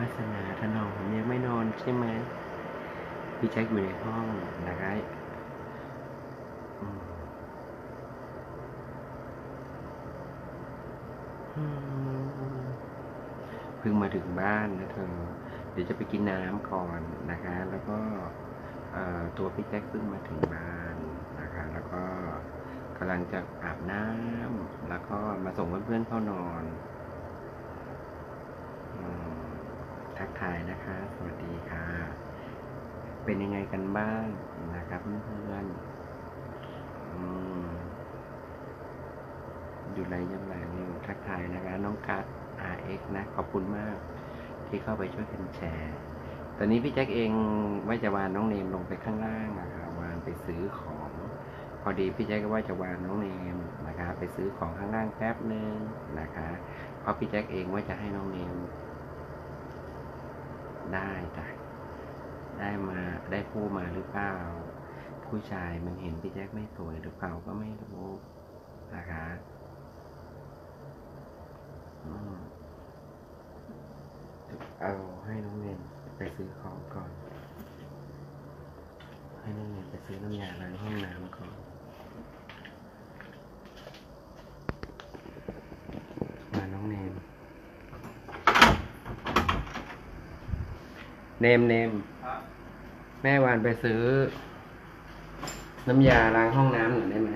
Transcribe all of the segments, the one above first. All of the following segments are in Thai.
าสนาถนอมยังไม่นอนใช่ไหมพี่แจ็คอยู่ในห้องนะครับเพิ่งมาถึงบ้านนะเธอเดี๋ยวจะไปกินน้ำก่อนนะคะแล้วก็ตัวพี่แจ็คเพิ่งมาถึงบ้านนะคะแล้วก็กำลังจะอาบน้ำแล้วก็มาส่งเพื่อนๆเข้านอนทักทายนะคะสวัสดีค่ะเป็นยังไงกันบ้างนะครับเพื่อนอยู่ไรยังไงนี่ทักทายนะคะน้องกัส RX นะขอบคุณมากที่เข้าไปช่วยกันแชร์ตอนนี้พี่แจ็คเองว่าจะวานน้องเนมลงไปข้างล่างนะคะวานไปซื้อของพอดีพี่แจ็คก็ว่าจะวานน้องเนมนะคะไปซื้อของข้างล่างแป๊บนึงนะคะเพราะพี่แจ็คเองว่าจะให้น้องเนมได้มาได้ผู้มาหรือเปล่าผู้ชายมันเห็นพี่แจ็คไม่สวยหรือเปล่าก็ไม่รู้นะคะเอาให้น้องเนมไปซื้อของก่อนให้น้องเนมไปซื้อน้ำยาล้างห้องน้ำก่อนมาน้องเนมแม่วานไปซื้อน้ำยาล้างห้องน้ำหน่อยได้ไหม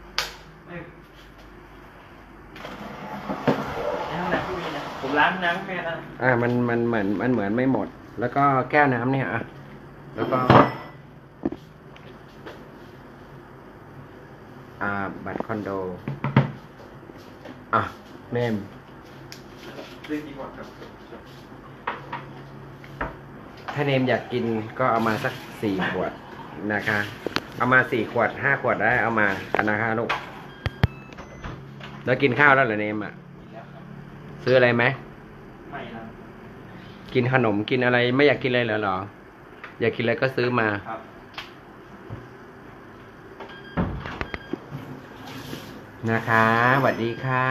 ผมล้างน้ำแค่นั้นมันเหมือนไม่หมดแล้วก็แก้วน้ำเนี่ยแล้วก็บัตรคอนโดเนมซื้อกี่ขวดครับถ้าเนมอยากกินก็เอามาสัก4 ขวดนะคะเอามา4 ขวด5 ขวดได้เอามานะคะลูกแล้วกินข้าวแล้วเหรอเนมซื้ออะไรไหมไม่นะกินขนมกินอะไรไม่อยากกินอะไรเหรออยากกินอะไรก็ซื้อมานะคะสวัสดีค่ะ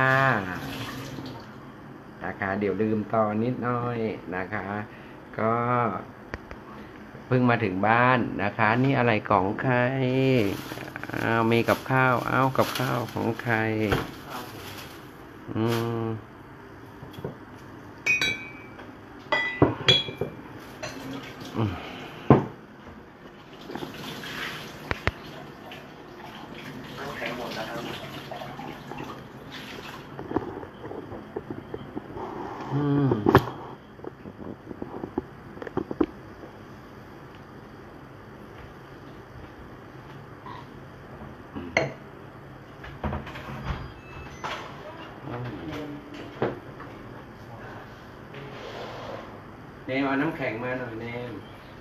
นะคะเดี๋ยวลืมตอนนิดหน่อยนะคะก็เพิ่งมาถึงบ้านนะคะนี่อะไรของใครมีกับข้าวกับข้าวของใครแข็งหมดแล้วครับเนมเอาน้ำแข็งมาหน่อยเนม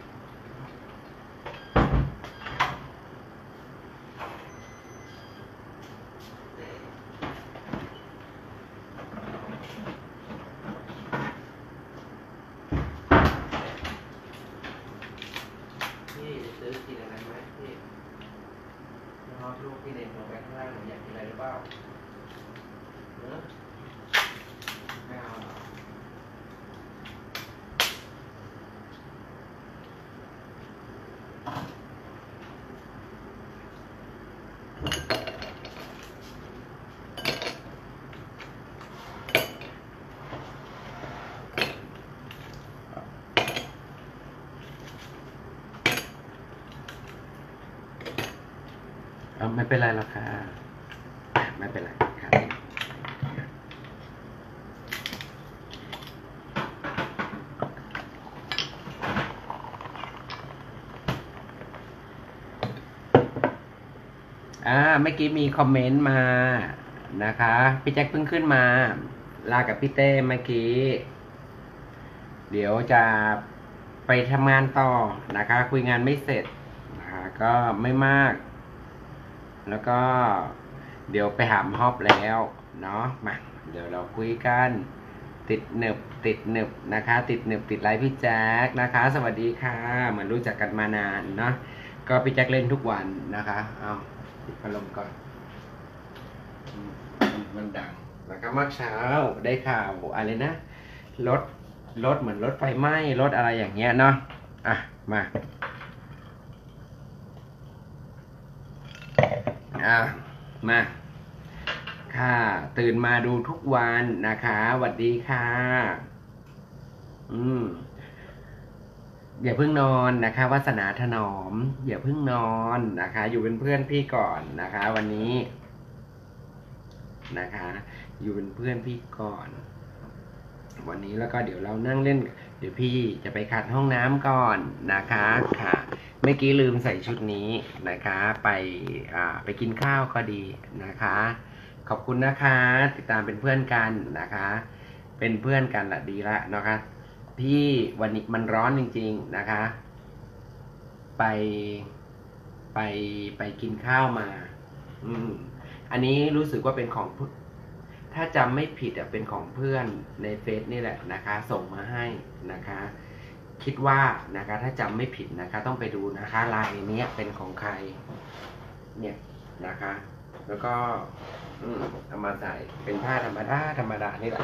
พี่ซื้อกินอะไรไหมพี่น้องลูกพี่เนมลงไปข้างล่างอยากกินอะไรหรือเปล่าไม่เอาหรอไม่เป็นไรหรอกค่ะไม่เป็นไรครับเมื่อกี้มีคอมเมนต์มานะคะพี่แจ็คเพิ่งขึ้นมาลากับพี่เต้เมื่อกี้เดี๋ยวจะไปทำงานต่อนะคะคุยงานไม่เสร็จนะคะก็ไม่มากแล้วก็เดี๋ยวไปหามฮอบแล้วเนาะมาเดี๋ยวเราคุยกันติดหนึบนะคะติดไลฟ์พี่แจ็คนะคะสวัสดีค่ะเหมือนรู้จักกันมานานเนาะก็พี่แจ็คเล่นทุกวันนะคะเอาปิดพัดลมก่อนมันดังแล้วก็เมื่อเช้าได้ข่าวอะไรนะรถรถเหมือนรถไฟไหม้รถอะไรอย่างเงี้ยเนาะอ่ะมามาค่ะตื่นมาดูทุกวันนะคะสวัสดีค่ะอย่าเพิ่งนอนนะคะวาสนาถนอมอย่าเพิ่งนอนนะคะ อยู่เป็นเพื่อนพี่ก่อนนะคะ วันนี้นะคะ อยู่เป็นเพื่อนพี่ก่อน วันนี้แล้วก็เดี๋ยวเรานั่งเล่นเดี๋ยวพี่จะไปขัดห้องน้ำก่อนนะคะค่ะเมื่อกี้ลืมใส่ชุดนี้นะคะไปกินข้าวก็ดีนะคะ ขอบคุณนะคะติดตามเป็นเพื่อนกันนะคะ เป็นเพื่อนกันละดีละนะคะพี่วันนี้มันร้อนจริงๆนะคะ ไปไปกินข้าวมาอันนี้รู้สึกว่าเป็นของถ้าจำไม่ผิดเป็นของเพื่อนในเฟซนี่แหละนะคะ ส่งมาให้นะคะ คิดว่านะคะถ้าจำไม่ผิดนะคะ ต้องไปดูนะคะลายนี้เป็นของใครเนี่ยนะคะ แล้วก็เอามาใส่เป็นผ้าธรรมดานี่แหละ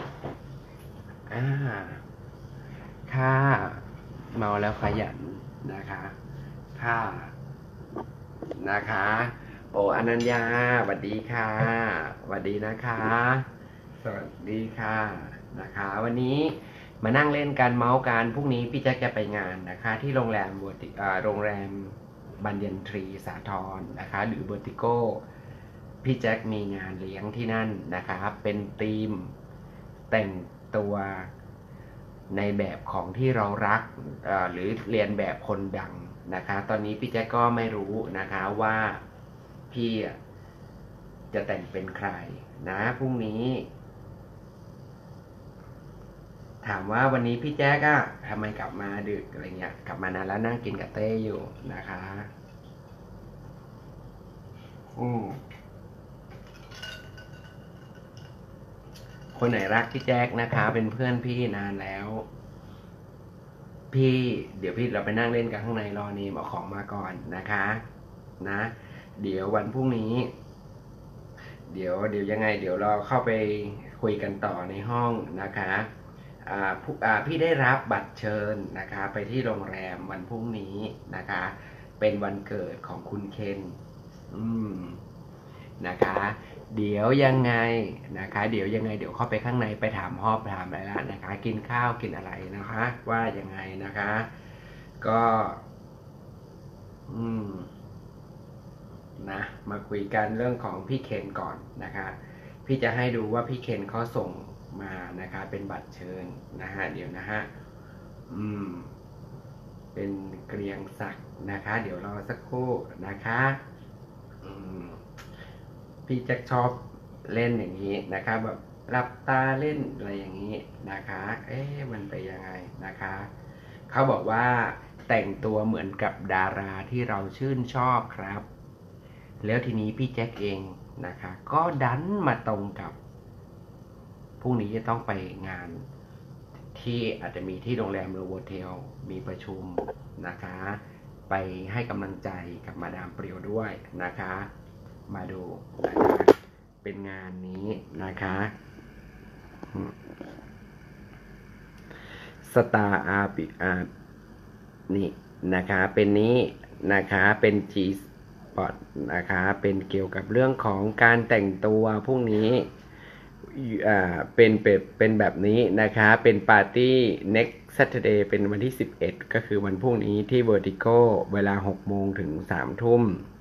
ค่ะเมาแล้วขยันนะคะค่ะนะคะโออนัญญาสวัสดีค่ะสวัสดีนะคะสวัสดีค่ะนะคะ วันนี้มานั่งเล่นกันเมาส์กันพรุ่งนี้พี่แจ๊คจะไปงานนะคะ ที่โรงแรมบัญญันทรีสาทรนะคะหรือเบอร์ติโก้พี่แจ็คมีงานเลี้ยงที่นั่นนะคะเป็นธีมแต่งตัวในแบบของที่เรารักหรือเรียนแบบคนดังนะคะตอนนี้พี่แจ็คก็ไม่รู้นะคะว่าพี่จะแต่งเป็นใครนะพรุ่งนี้ถามว่าวันนี้พี่แจ๊กอะทำไมกลับมาดึกอะไรเงี้ยกลับมานานแล้วนั่งกินกับเต้อยู่นะคะคนไหนรักพี่แจ๊กนะคะเป็นเพื่อนพี่นานแล้วพี่เดี๋ยวพี่เราไปนั่งเล่นกันข้างในรอนีมเอาของมาก่อนนะคะนะเดี๋ยววันพรุ่งนี้เดี๋ยวยังไงเดี๋ยวเราเข้าไปคุยกันต่อในห้องนะคะพี่ได้รับบัตรเชิญนะคะไปที่โรงแรมวันพรุ่งนี้นะคะเป็นวันเกิดของคุณเคนนะคะเดี๋ยวยังไงนะคะเดี๋ยวเข้าไปข้างในไปถามฮอบถามอะไรแล้วนะคะกินข้าวกินอะไรนะคะว่ายังไงนะคะก็นะมาคุยกันเรื่องของพี่เคนก่อนนะคะพี่จะให้ดูว่าพี่เคนเขาส่งมานะคะเป็นบัตรเชิญนะฮะเดี๋ยวนะฮะเป็นเกรียงศักดิ์นะคะเดี๋ยวรอสักครู่นะคะพี่แจ็คชอบเล่นอย่างนี้นะคะแบบหลับตาเล่นอะไรอย่างนี้นะคะมันไปยังไงนะคะเขาบอกว่าแต่งตัวเหมือนกับดาราที่เราชื่นชอบครับแล้วทีนี้พี่แจ็คเองนะคะก็ดันมาตรงกับพรุ่งนี้จะต้องไปงานที่อาจจะมีที่โรงแรมโรโวเทลมีประชุมนะคะไปให้กำลังใจกับมาดามเปรียวด้วยนะคะมาดูนะคะเป็นงานนี้นะคะสตาร์อาร์ปินี่นะคะเป็นนี้นะคะเป็น G Spot นะคะเป็นเกี่ยวกับเรื่องของการแต่งตัวพรุ่งนี้เป็นแบบนี้นะคะเป็นปาร์ตี้ next Saturday เป็นวันที่11ก็คือวันพรุ่งนี้ที่ Vertigo เวลา 6 โมงถึง 3 ทุ่ม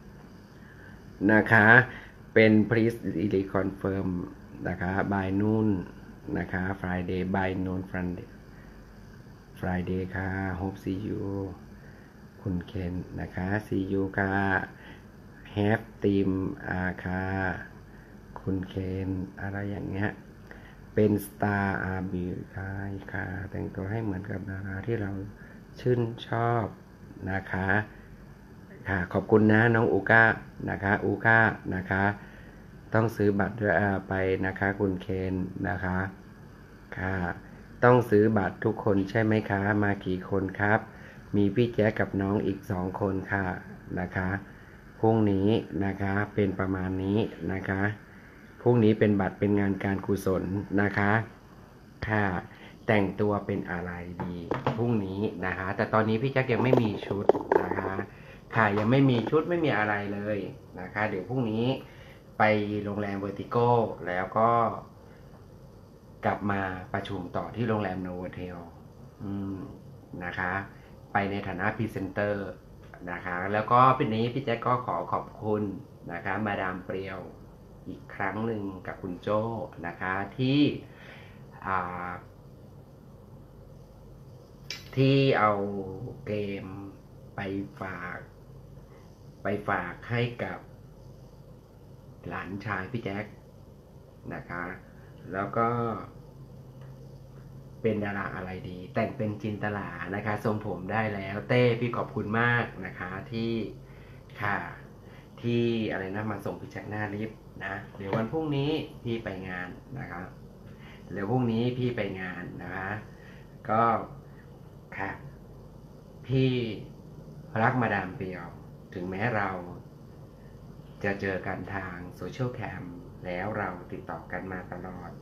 นะคะเป็น please reconfirm นะคะ by noon นะคะ Friday by noon Friday ค่ะ hope see you คุณเคนนะคะ see you ค่ะ have team ค่ะคุณเคนอะไรอย่างเงี้ยเป็นสตาร์อาร์บีค่ะแต่งตัวให้เหมือนกับดาราที่เราชื่นชอบนะคะค่ะขอบคุณนะน้องอูก้านะคะอูก้านะคะต้องซื้อบัตรด้วยไปนะคะคุณเคนนะคะค่ะต้องซื้อบัตรทุกคนใช่ไหมคะมากี่คนครับมีพี่แจ๊คกับน้องอีก2 คนค่ะนะคะพรุ่งนี้นะคะเป็นประมาณนี้นะคะพรุ่งนี้เป็นบัตรเป็นงานการกุศลนะคะค่ะแต่งตัวเป็นอะไรดีพรุ่งนี้นะคะแต่ตอนนี้พี่แจ็คยังไม่มีชุดนะคะค่ะยังไม่มีชุดไม่มีอะไรเลยนะคะเดี๋ยวพรุ่งนี้ไปโรงแรมเวอร์ติโก้แล้วก็กลับมาประชุมต่อที่โรงแรมโนโวเทลนะคะไปในฐานะพรีเซนเตอร์นะคะแล้วก็ปีนี้พี่แจ็คก็ขอขอบคุณนะคะมาดามเปรียวอีกครั้งหนึ่งกับคุณโจ้นะคะที่เอาเกมไปฝากให้กับหลานชายพี่แจ็คนะคะแล้วก็เป็นดาราอะไรดีแต่งเป็นจินตลานะคะทรงผมได้แล้วเต้พี่ขอบคุณมากนะคะที่ค่ะที่อะไรนะมาส่งพี่แจ็คหน้าลิฟต์นะเดี๋ยววันพรุ่งนี้พี่ไปงานนะคะเดี๋ยวพรุ่งนี้พี่ไปงานนะคะก็ค่ะพี่รักมาดามเปียวถึงแม้เราจะเจอกันทางโซเชียลแคมแล้วเราติดต่อกันมาตลอด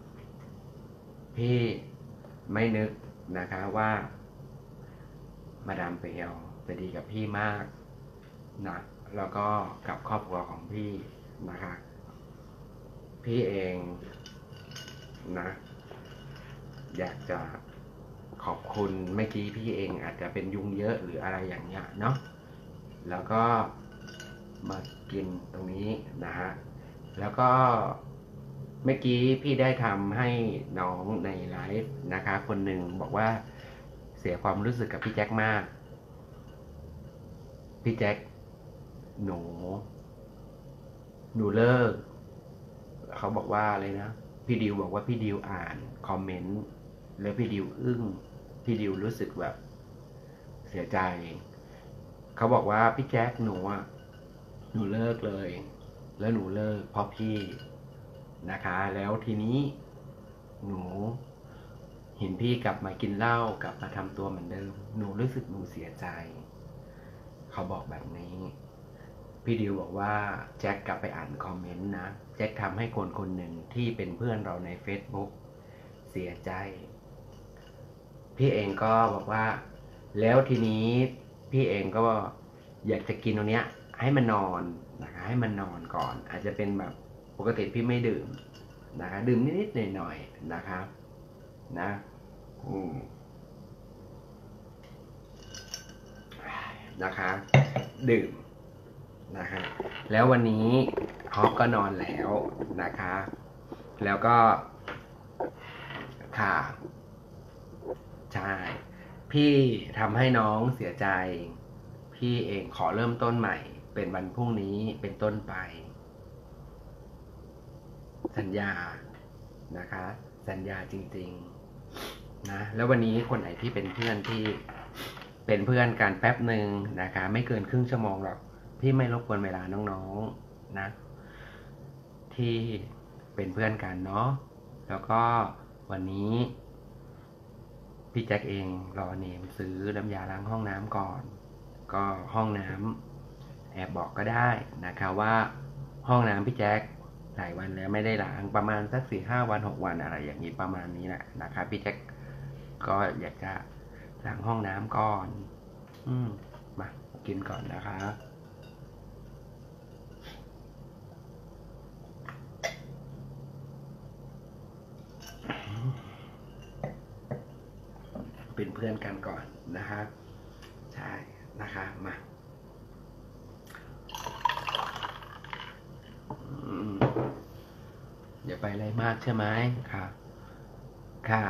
พี่ไม่นึกนะคะว่ามาดามเปียวจะดีกับพี่มากนะแล้วก็กับครอบครัวของพี่นะคะพี่เองนะอยากจะขอบคุณเมื่อกี้พี่เองอาจจะเป็นยุงเยอะหรืออะไรอย่างเงี้ยเนาะแล้วก็มากินตรงนี้นะฮะแล้วก็เมื่อกี้พี่ได้ทำให้น้องในไลฟ์นะคะคนหนึ่งบอกว่าเสียความรู้สึกกับพี่แจ็คมากพี่แจ็คหนูเลิกเขาบอกว่าอะไรนะพี่ดิวบอกว่าพี่ดิวอ่านคอมเมนต์แล้วพี่ดิวอึ้งพี่ดิวรู้สึกแบบเสียใจเขาบอกว่าพี่แจ็คหนูเลิกเลยแล้วหนูเลิกเพราะพี่นะคะแล้วทีนี้หนูเห็นพี่กลับมากินเหล้ากลับมาทำตัวเหมือนเดิมหนูรู้สึกหนูเสียใจเขาบอกแบบนี้พี่ดิวบอกว่าแจ็คกลับไปอ่านคอมเมนต์นะแจ็คทำให้คนหนึ่งที่เป็นเพื่อนเราใน Facebook เสียใจพี่เองก็บอกว่าแล้วทีนี้พี่เองก็อยากจะกินตรงเนี้ยให้มันนอนนะคะให้มันนอนก่อนอาจจะเป็นแบบปกติพี่ไม่ดื่มนะคะดื่มนิดๆหน่อยๆนะคะนะนะคะดื่มนะคะแล้ววันนี้ฮอปก็นอนแล้วนะคะแล้วก็ค่ะใช่พี่ทำให้น้องเสียใจพี่เองขอเริ่มต้นใหม่เป็นวันพรุ่งนี้เป็นต้นไปสัญญานะคะสัญญาจริงๆนะแล้ววันนี้คนไหนที่เป็นเพื่อนที่เป็นเพื่อนกันแป๊บหนึ่งนะคะไม่เกินครึ่งชั่วโมงหรอกพี่ไม่รบกวนเวลาน้องๆนะที่เป็นเพื่อนกันเนาะแล้วก็วันนี้พี่แจ็คเองรอเนมซื้อน้ำยาล้างห้องน้ำก่อนก็ห้องน้ำแอบบอกก็ได้นะคะว่าห้องน้ำพี่แจ็คหลายวันแล้วไม่ได้ล้างประมาณสัก4-5 วัน6 วันอะไรอย่างนี้ประมาณนี้แหละนะคะพี่แจ็คก็อยากจะล้างห้องน้ำก่อนมากินก่อนนะคะเป็นเพื่อนกันก่อนนะคะใช่นะคะมาอย่าไปอะไรมากใช่ไหมค่ะค่ะ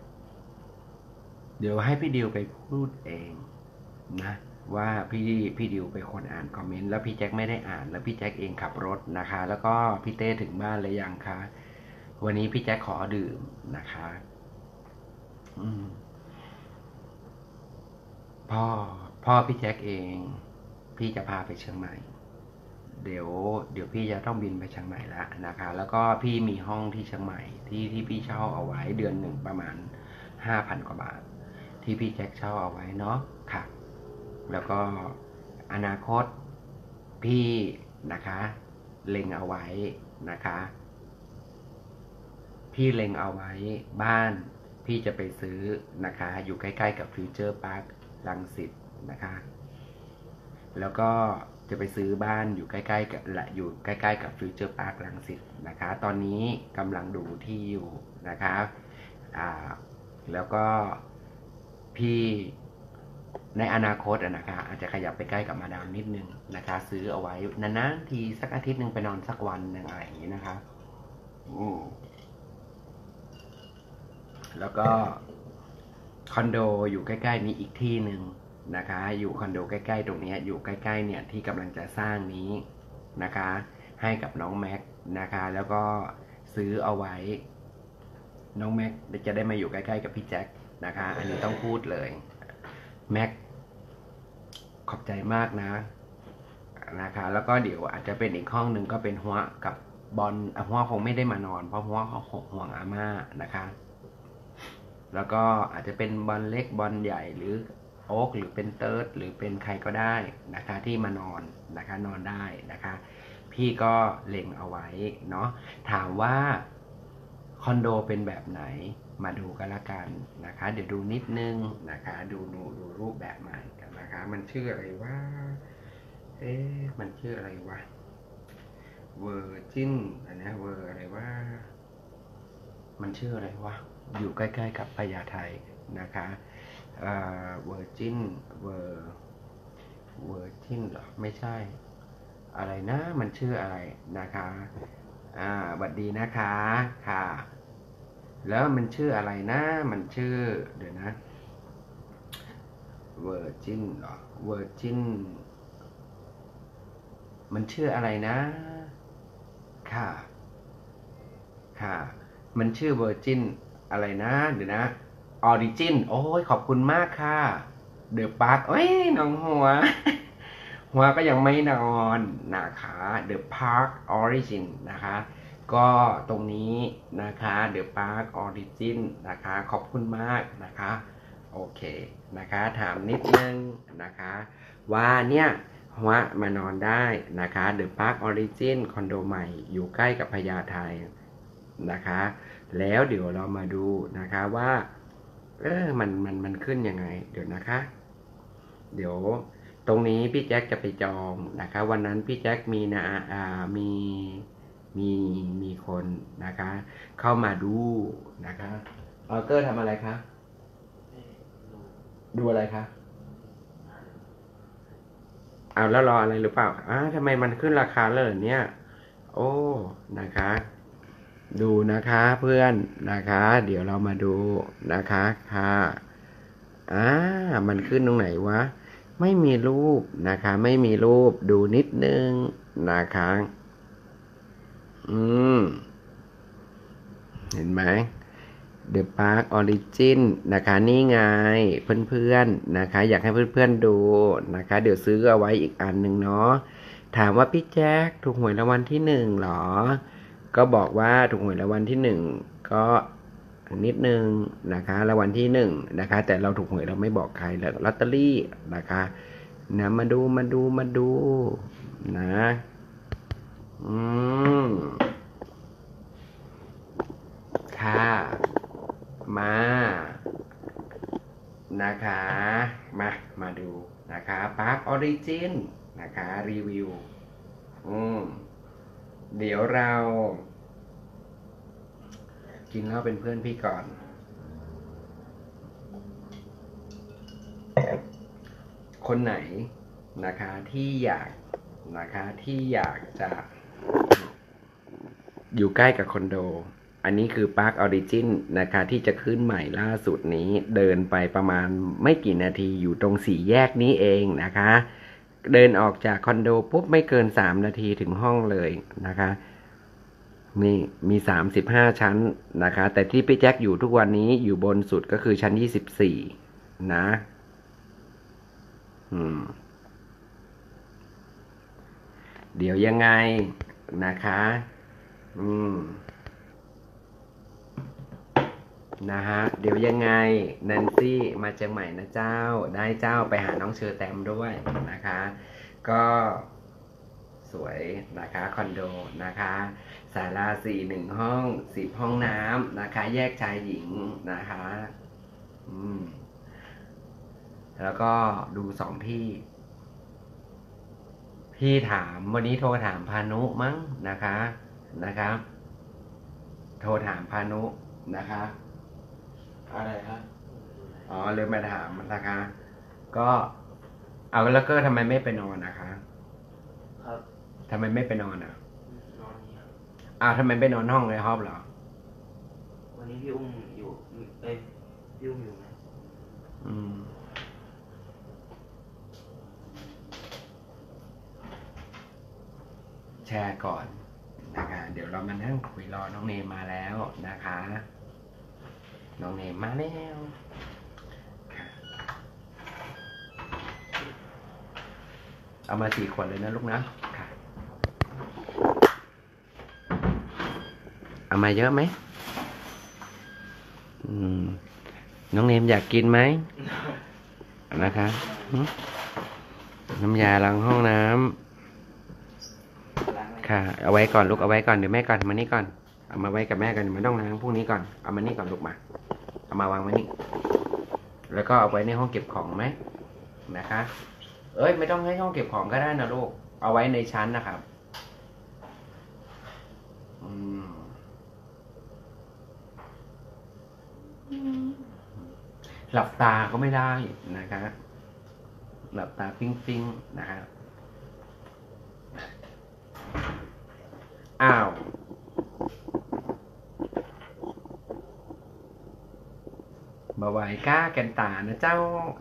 เดี๋ยวให้พี่ดิวไปพูดเองนะว่าพี่ดิวเป็นคนอ่านคอมเมนต์แล้วพี่แจ็คไม่ได้อ่านแล้วพี่แจ็คเองขับรถนะคะแล้วก็พี่เต้ถึงบ้านเลยยังคะวันนี้พี่แจ็คขอดื่มนะคะพ่อพี่แจ็คเองพี่จะพาไปเชียงใหม่เดี๋ยวพี่จะต้องบินไปเชียงใหม่แล้วนะคะแล้วก็พี่มีห้องที่เชียงใหม่ที่พี่เช่าเอาไว้เดือนหนึ่งประมาณ5,000 กว่าบาทที่พี่แจ็คเช่าเอาไว้เนาะค่ะแล้วก็อนาคตพี่นะคะเล็งเอาไว้นะคะพี่เล็งเอาไว้บ้านพี่จะไปซื้อนะคะอยู่ใกล้ๆกับฟิวเจอร์พาร์ครังสิตนะคะแล้วก็จะไปซื้อบ้านอยู่ใกล้ๆกับฟิวเจอร์พาร์ครังสิตนะคะตอนนี้กำลังดูที่อยู่นะคะแล้วก็พี่ในอนาคตนะคะอาจจะขยับไปใกล้กับมาดามนิดนึงนะคะซื้อเอาไว้นานๆทีสักอาทิตย์หนึ่งไปนอนสักวันหนึ่งอะไรอย่างนี้นะคะแล้วก็คอนโดอยู่ใกล้ๆนี้อีกที่หนึ่งนะคะอยู่คอนโดใกล้ๆตรงนี้อยู่ใกล้ๆเนี่ยที่กำลังจะสร้างนี้นะคะให้กับน้องแม็กนะคะแล้วก็ซื้อเอาไว้น้องแม็กจะได้มาอยู่ใกล้ๆกับพี่แจ็คนะคะอันนี้ต้องพูดเลยแม็กขอบใจมากนะคะแล้วก็เดี๋ยวอาจจะเป็นอีกห้องหนึ่งก็เป็นหัวกับบอลหัวคงไม่ได้มานอนเพราะหัวเขาห่วงอาม่านะคะแล้วก็อาจจะเป็นบอลเล็กบอลใหญ่หรือโอ๊กหรือเป็นเติร์ดหรือเป็นใครก็ได้นะคะที่มานอนนะคะนอนได้นะคะพี่ก็เล็งเอาไว้เนาะถามว่าคอนโดเป็นแบบไหนมาดูกันละกันนะคะเดี๋ยวดูนิดนึงนะคะดูรูปแบบใหม่กันนะคะมันชื่ออะไรว่ามันชื่ออะไรวะเวอร์จินนะเวอร์อะไรว่ามันชื่ออะไรวะอยู่ใกล้ๆกับพญาไทนะคะเวอร์จินเวอร์จินเหรอไม่ใช่อะไรนะมันชื่ออะไรนะคะสวัสดีนะคะค่ะแล้วมันชื่ออะไรนะมันชื่อเดี๋ยวนะเวอร์จินเหรอเวอร์จินมันชื่ออะไรนะค่ะมันชื่อเวอร์จินอะไรนะเดี๋ยวนะออริจินโอ้ยขอบคุณมากค่ะเดอะพาร์คเอ้ยน้องหัว หัวก็ยังไม่นอนนะคะเดอะพาร์คออริจินนะคะก็ตรงนี้นะคะเดอะพาร์คออริจินนะคะขอบคุณมากนะคะโอเคนะคะถามนิดนึงนะคะว่าเนี่ยหัวมานอนได้นะคะเดอะพาร์คออริจินคอนโดใหม่อยู่ใกล้กับพญาไทนะคะแล้วเดี๋ยวเรามาดูนะคะว่ามันขึ้นยังไงเดี๋ยวนะคะเดี๋ยวตรงนี้พี่แจ็คจะไปจองนะคะวันนั้นพี่แจ็คมีมีคนนะคะเข้ามาดูนะคะเกอร์ทำอะไรคะดูอะไรคะเอาแล้วรออะไรหรือเปล่าทำไมมันขึ้นราคาเลยเนี่ยโอ้นะคะดูนะคะเพื่อนนะคะเดี๋ยวเรามาดูนะคะค่ะมันขึ้นตรงไหนวะไม่มีรูปนะคะไม่มีรูปดูนิดนึงนะคะเห็นไหม The Park Origin นะคะนี่ไงเพื่อนๆนะคะอยากให้เพื่อนๆดูนะคะเดี๋ยวซื้อเอาไว้อีกอันหนึ่งเนาะถามว่าพี่แจ๊คถูกหวยรางวัลที่1หรอก็บอกว่าถูกหวยรางวัลที่1ก็นิดนึงนะคะรางวัลที่1นะคะแต่เราถูกหวยเราไม่บอกใครแล้วลอตเตอรี่นะคะนะมาดูนะค่ะมานะคะมาดูนะคะพาร์คออริจินนะคะรีวิวเดี๋ยวเรากินเหล้าเป็นเพื่อนพี่ก่อนคนไหนนะคะที่อยากจะอยู่ใกล้กับคอนโดอันนี้คือพาร์คออริจินนะคะที่จะขึ้นใหม่ล่าสุดนี้เดินไปประมาณไม่กี่นาทีอยู่ตรง4 แยกนี้เองนะคะเดินออกจากคอนโดปุ๊บไม่เกิน3 นาทีถึงห้องเลยนะคะมี35 ชั้นนะคะแต่ที่พี่แจ็คอยู่ทุกวันนี้อยู่บนสุดก็คือชั้น24นะเดี๋ยวยังไงนะคะนะฮะเดี๋ยวยังไงแนนซี่มาเชียงใหม่นะเจ้าได้เจ้าไปหาน้องเชอแตมด้วยนะคะก็สวยนะคะคอนโดนะคะศาลา4 1 ห้อง10 ห้องน้ำนะคะ แยกชายหญิงนะคะแล้วก็ดู2 ที่ พี่ถามวันนี้โทรถามพานุมั้งนะคะโทรถามพานุนะคะอะไรครับอ๋อเลยมาถามนะคะ ก็เอาแล้วก็ทำไมไม่ไปนอนนะคะครับทำไมไม่ไปนอนอ่ะนอนนี้ครับอ้าวทำไมไปนอนห้องในห้องเหรอวันนี้พี่อุ้มอยู่พี่อุ้มอยู่ไหมอืมแชร์ก่อนนะคะเดี๋ยวเรามานั่งคุยรอน้องเนมมาแล้วนะคะน้องเนมมาแล้วค่ะเอามา4 ขวดเลยนะลูกนะค่ะเอามาเยอะไหมน้องเนมอยากกินไหมนะคะน้ำยาล้างห้องน้ำค่ะเอาไว้ก่อนลูกเอาไว้ก่อนเดี๋ยวแม่ก่อนมานี่ก่อนเอามาไว้กับแม่กันไม่ต้องล้างพวกนี้ก่อนเอามานี่ก่อนลูกมาเอามาวางไว้นี่แล้วก็เอาไว้ในห้องเก็บของไหมนะคะเอ้ยไม่ต้องให้ห้องเก็บของก็ได้นะลูกเอาไว้ในชั้นนะครับหลับตาก็ไม่ได้นะคะหลับตาปิ้งนะคะอ้าวบ่ไหวก้าแกนตานะเจ้า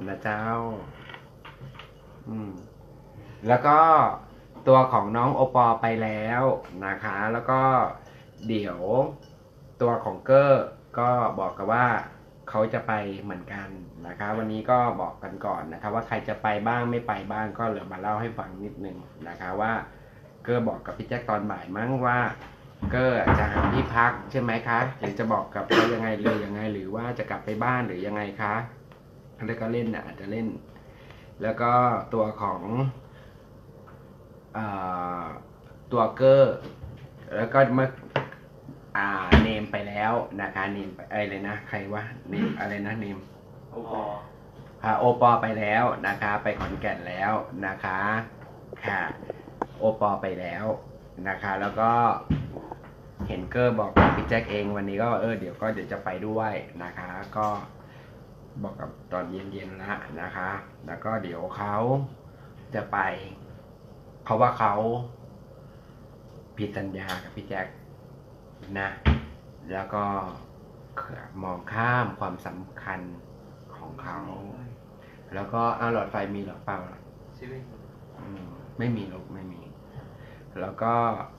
แล้วก็ตัวของน้องโอปอไปแล้วนะคะแล้วก็เดี๋ยวตัวของเกอร์ก็บอกกันว่าเขาจะไปเหมือนกันนะคะวันนี้ก็บอกกันก่อนนะคะว่าใครจะไปบ้างไม่ไปบ้างก็เหลือมาเล่าให้ฟังนิดนึงนะคะว่าเกอร์บอกกับพี่แจ็คตอนบ่ายมั้งว่าเกอร์จะหาที่พักใช่ไหมคะหรือจะบอกกับเขายังไงหรือว่าจะกลับไปบ้านหรือยังไงคะแล้วก็เล่นอาจจะเล่นแล้วก็ตัวของตัวเกอร์แล้วก็เมื่อเนมไปแล้วนะคะเนมอะไรนะใครวะเนมอะไรนะเนมโอปอไปแล้วนะคะไปขอนแก่นแล้วนะคะค่ะโอปอไปแล้วนะคะแล้วก็เห็นเกอร์บอกกับพี่แจ็คเองวันนี้ก็เดี๋ยวจะไปด้วยนะคะก็บอกกับตอนเย็นๆแล้วนะคะแล้วก็เดี๋ยวเขาจะไปเพราะว่าเขาผิดสัญญากับพี่แจ็คนะแล้วก็มองข้ามความสำคัญของเขาแล้วก็หลอดไฟมีหรือเปล่าไม่มีลูกไม่มีแล้วก็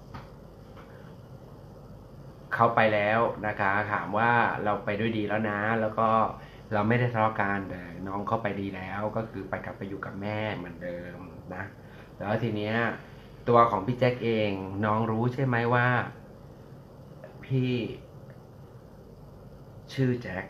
เขาไปแล้วนะคะถามว่าเราไปด้วยดีแล้วนะแล้วก็เราไม่ได้ทะเลาะกันแต่น้องเขาไปดีแล้วก็คือไปกลับไปอยู่กับแม่เหมือนเดิมนะแล้วทีเนี้ยตัวของพี่แจ็คเองน้องรู้ใช่ไหมว่าพี่ชื่อแจ็ค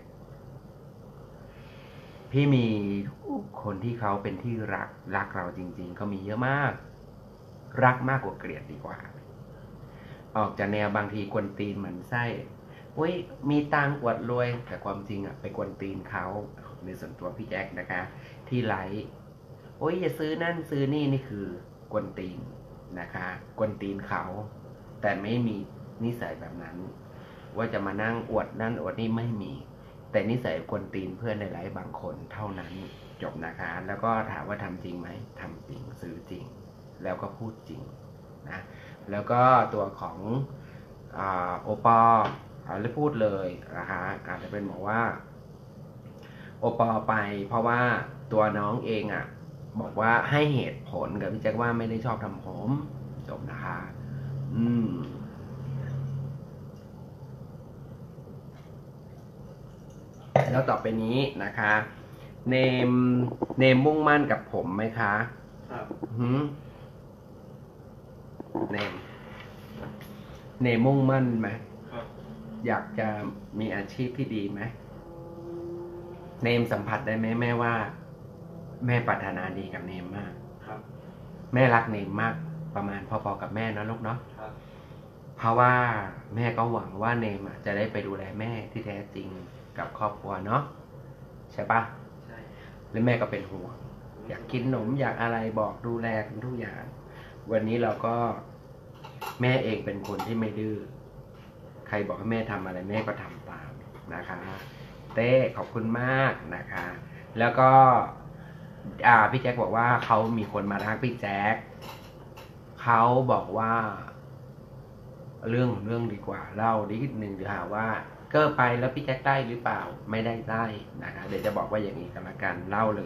พี่มีคนที่เขาเป็นที่รักเราจริงๆเขามีเยอะมากรักมากกว่าเกลียดดีกว่าออกจากแนวบางทีกวนตีนเหมือนไส้มีตังอวดรวยแต่ความจริงไปกวนตีนเขาในส่วนตัวพี่แจ็คนะคะที่ไลฟ์อย่าซื้อนั่นซื้อนี่คือกวนตีนนะคะกวนตีนเขาแต่ไม่มีนิสัยแบบนั้นว่าจะมานั่งอวดนั่นอวดนี่ไม่มีแต่นิสัยกวนตีนเพื่อนในไลฟ์บางคนเท่านั้นจบนะคะแล้วก็ถามว่าทำจริงไหมทำจริงซื้อจริงแล้วก็พูดจริงนะแล้วก็ตัวของโอปอหรือพูดเลยนะคะอาจจะเป็นบอกว่าโอปอไปเพราะว่าตัวน้องเองบอกว่าให้เหตุผลกับพี่แจ็คว่าไม่ได้ชอบทำผมจบนะคะแล้วต่อไปนี้นะคะเนมมุ่งมั่นกับผมไหมคะครับเนมมุ่งมั่นไหมครับอยากจะมีอาชีพที่ดีไหมเนมสัมผัสได้ไหมแม่ว่าแม่ปรารถนาดีกับเนมมากครับแม่รักเนมมากประมาณพอๆกับแม่นะลูกเนาะครับเพราะว่าแม่ก็หวังว่าเนมจะได้ไปดูแลแม่ที่แท้จริงกับครอบครัวเนาะใช่ปะใช่และแม่ก็เป็นห่วงอยากกินขนมอยากอะไรบอกดูแลกันทุกอย่าง วันนี้เราก็แม่เองเป็นคนที่ไม่ดื้อใครบอกให้แม่ทำอะไรแม่ก็ทำตามนะคะเต้ขอบคุณมากนะคะ แล้วก็พี่แจ็คบอกว่าเขามีคนมาทักพี่แจ็คเขาบอกว่าเรื่องดีกว่าเล่านิดนึงดีกว่าว่าเก็ไปแล้วพี่แจ็คได้หรือเปล่าไม่ได้นะคะเดี๋ยวจะบอกว่าอย่างนี้กันละกันเล่าเลย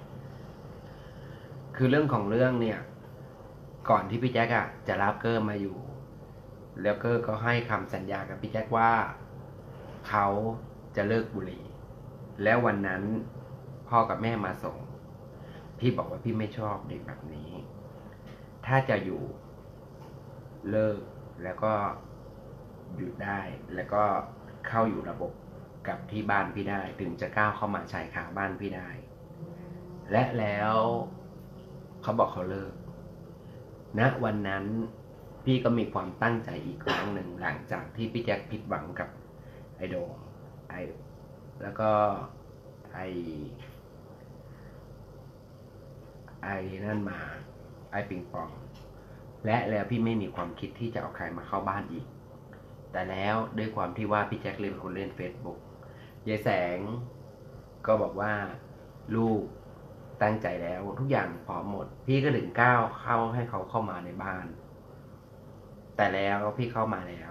คือเรื่องของเรื่องเนี่ย ก่อนที่พี่แจ็คจะรับเกอร์มาอยู่ แล้วเกอร์ก็ให้คำสัญญากับพี่แจ็คว่าเขาจะเลิกบุหรี่แล้ววันนั้นพ่อกับแม่มาส่งพี่บอกว่าพี่ไม่ชอบเด็กแบบนี้ ถ้าจะอยู่เลิกแล้วก็หยุดได้แล้วก็เข้าอยู่ระบบกับที่บ้านพี่ได้ถึงจะก้าวเข้ามาชายคาบ้านพี่ได้ และแล้วเขาบอกเขาเลิกณวันนั้นพี่ก็มีความตั้งใจอีกครั้งหนึ่งหลังจากที่พี่แจ็คผิดหวังกับไอโดงแล้วก็ไอนั่นมาไอปิงปองและแล้วพี่ไม่มีความคิดที่จะเอาใครมาเข้าบ้านอีกแต่แล้วด้วยความที่ว่าพี่แจ็คเล่นคนเล่น Facebook ยายแสงก็บอกว่าลูกตั้งใจแล้วทุกอย่างพร้อมหมดพี่ก็ถึงก้าวเข้าให้เขาเข้ามาในบ้านแต่แล้วพี่เข้ามาแล้ว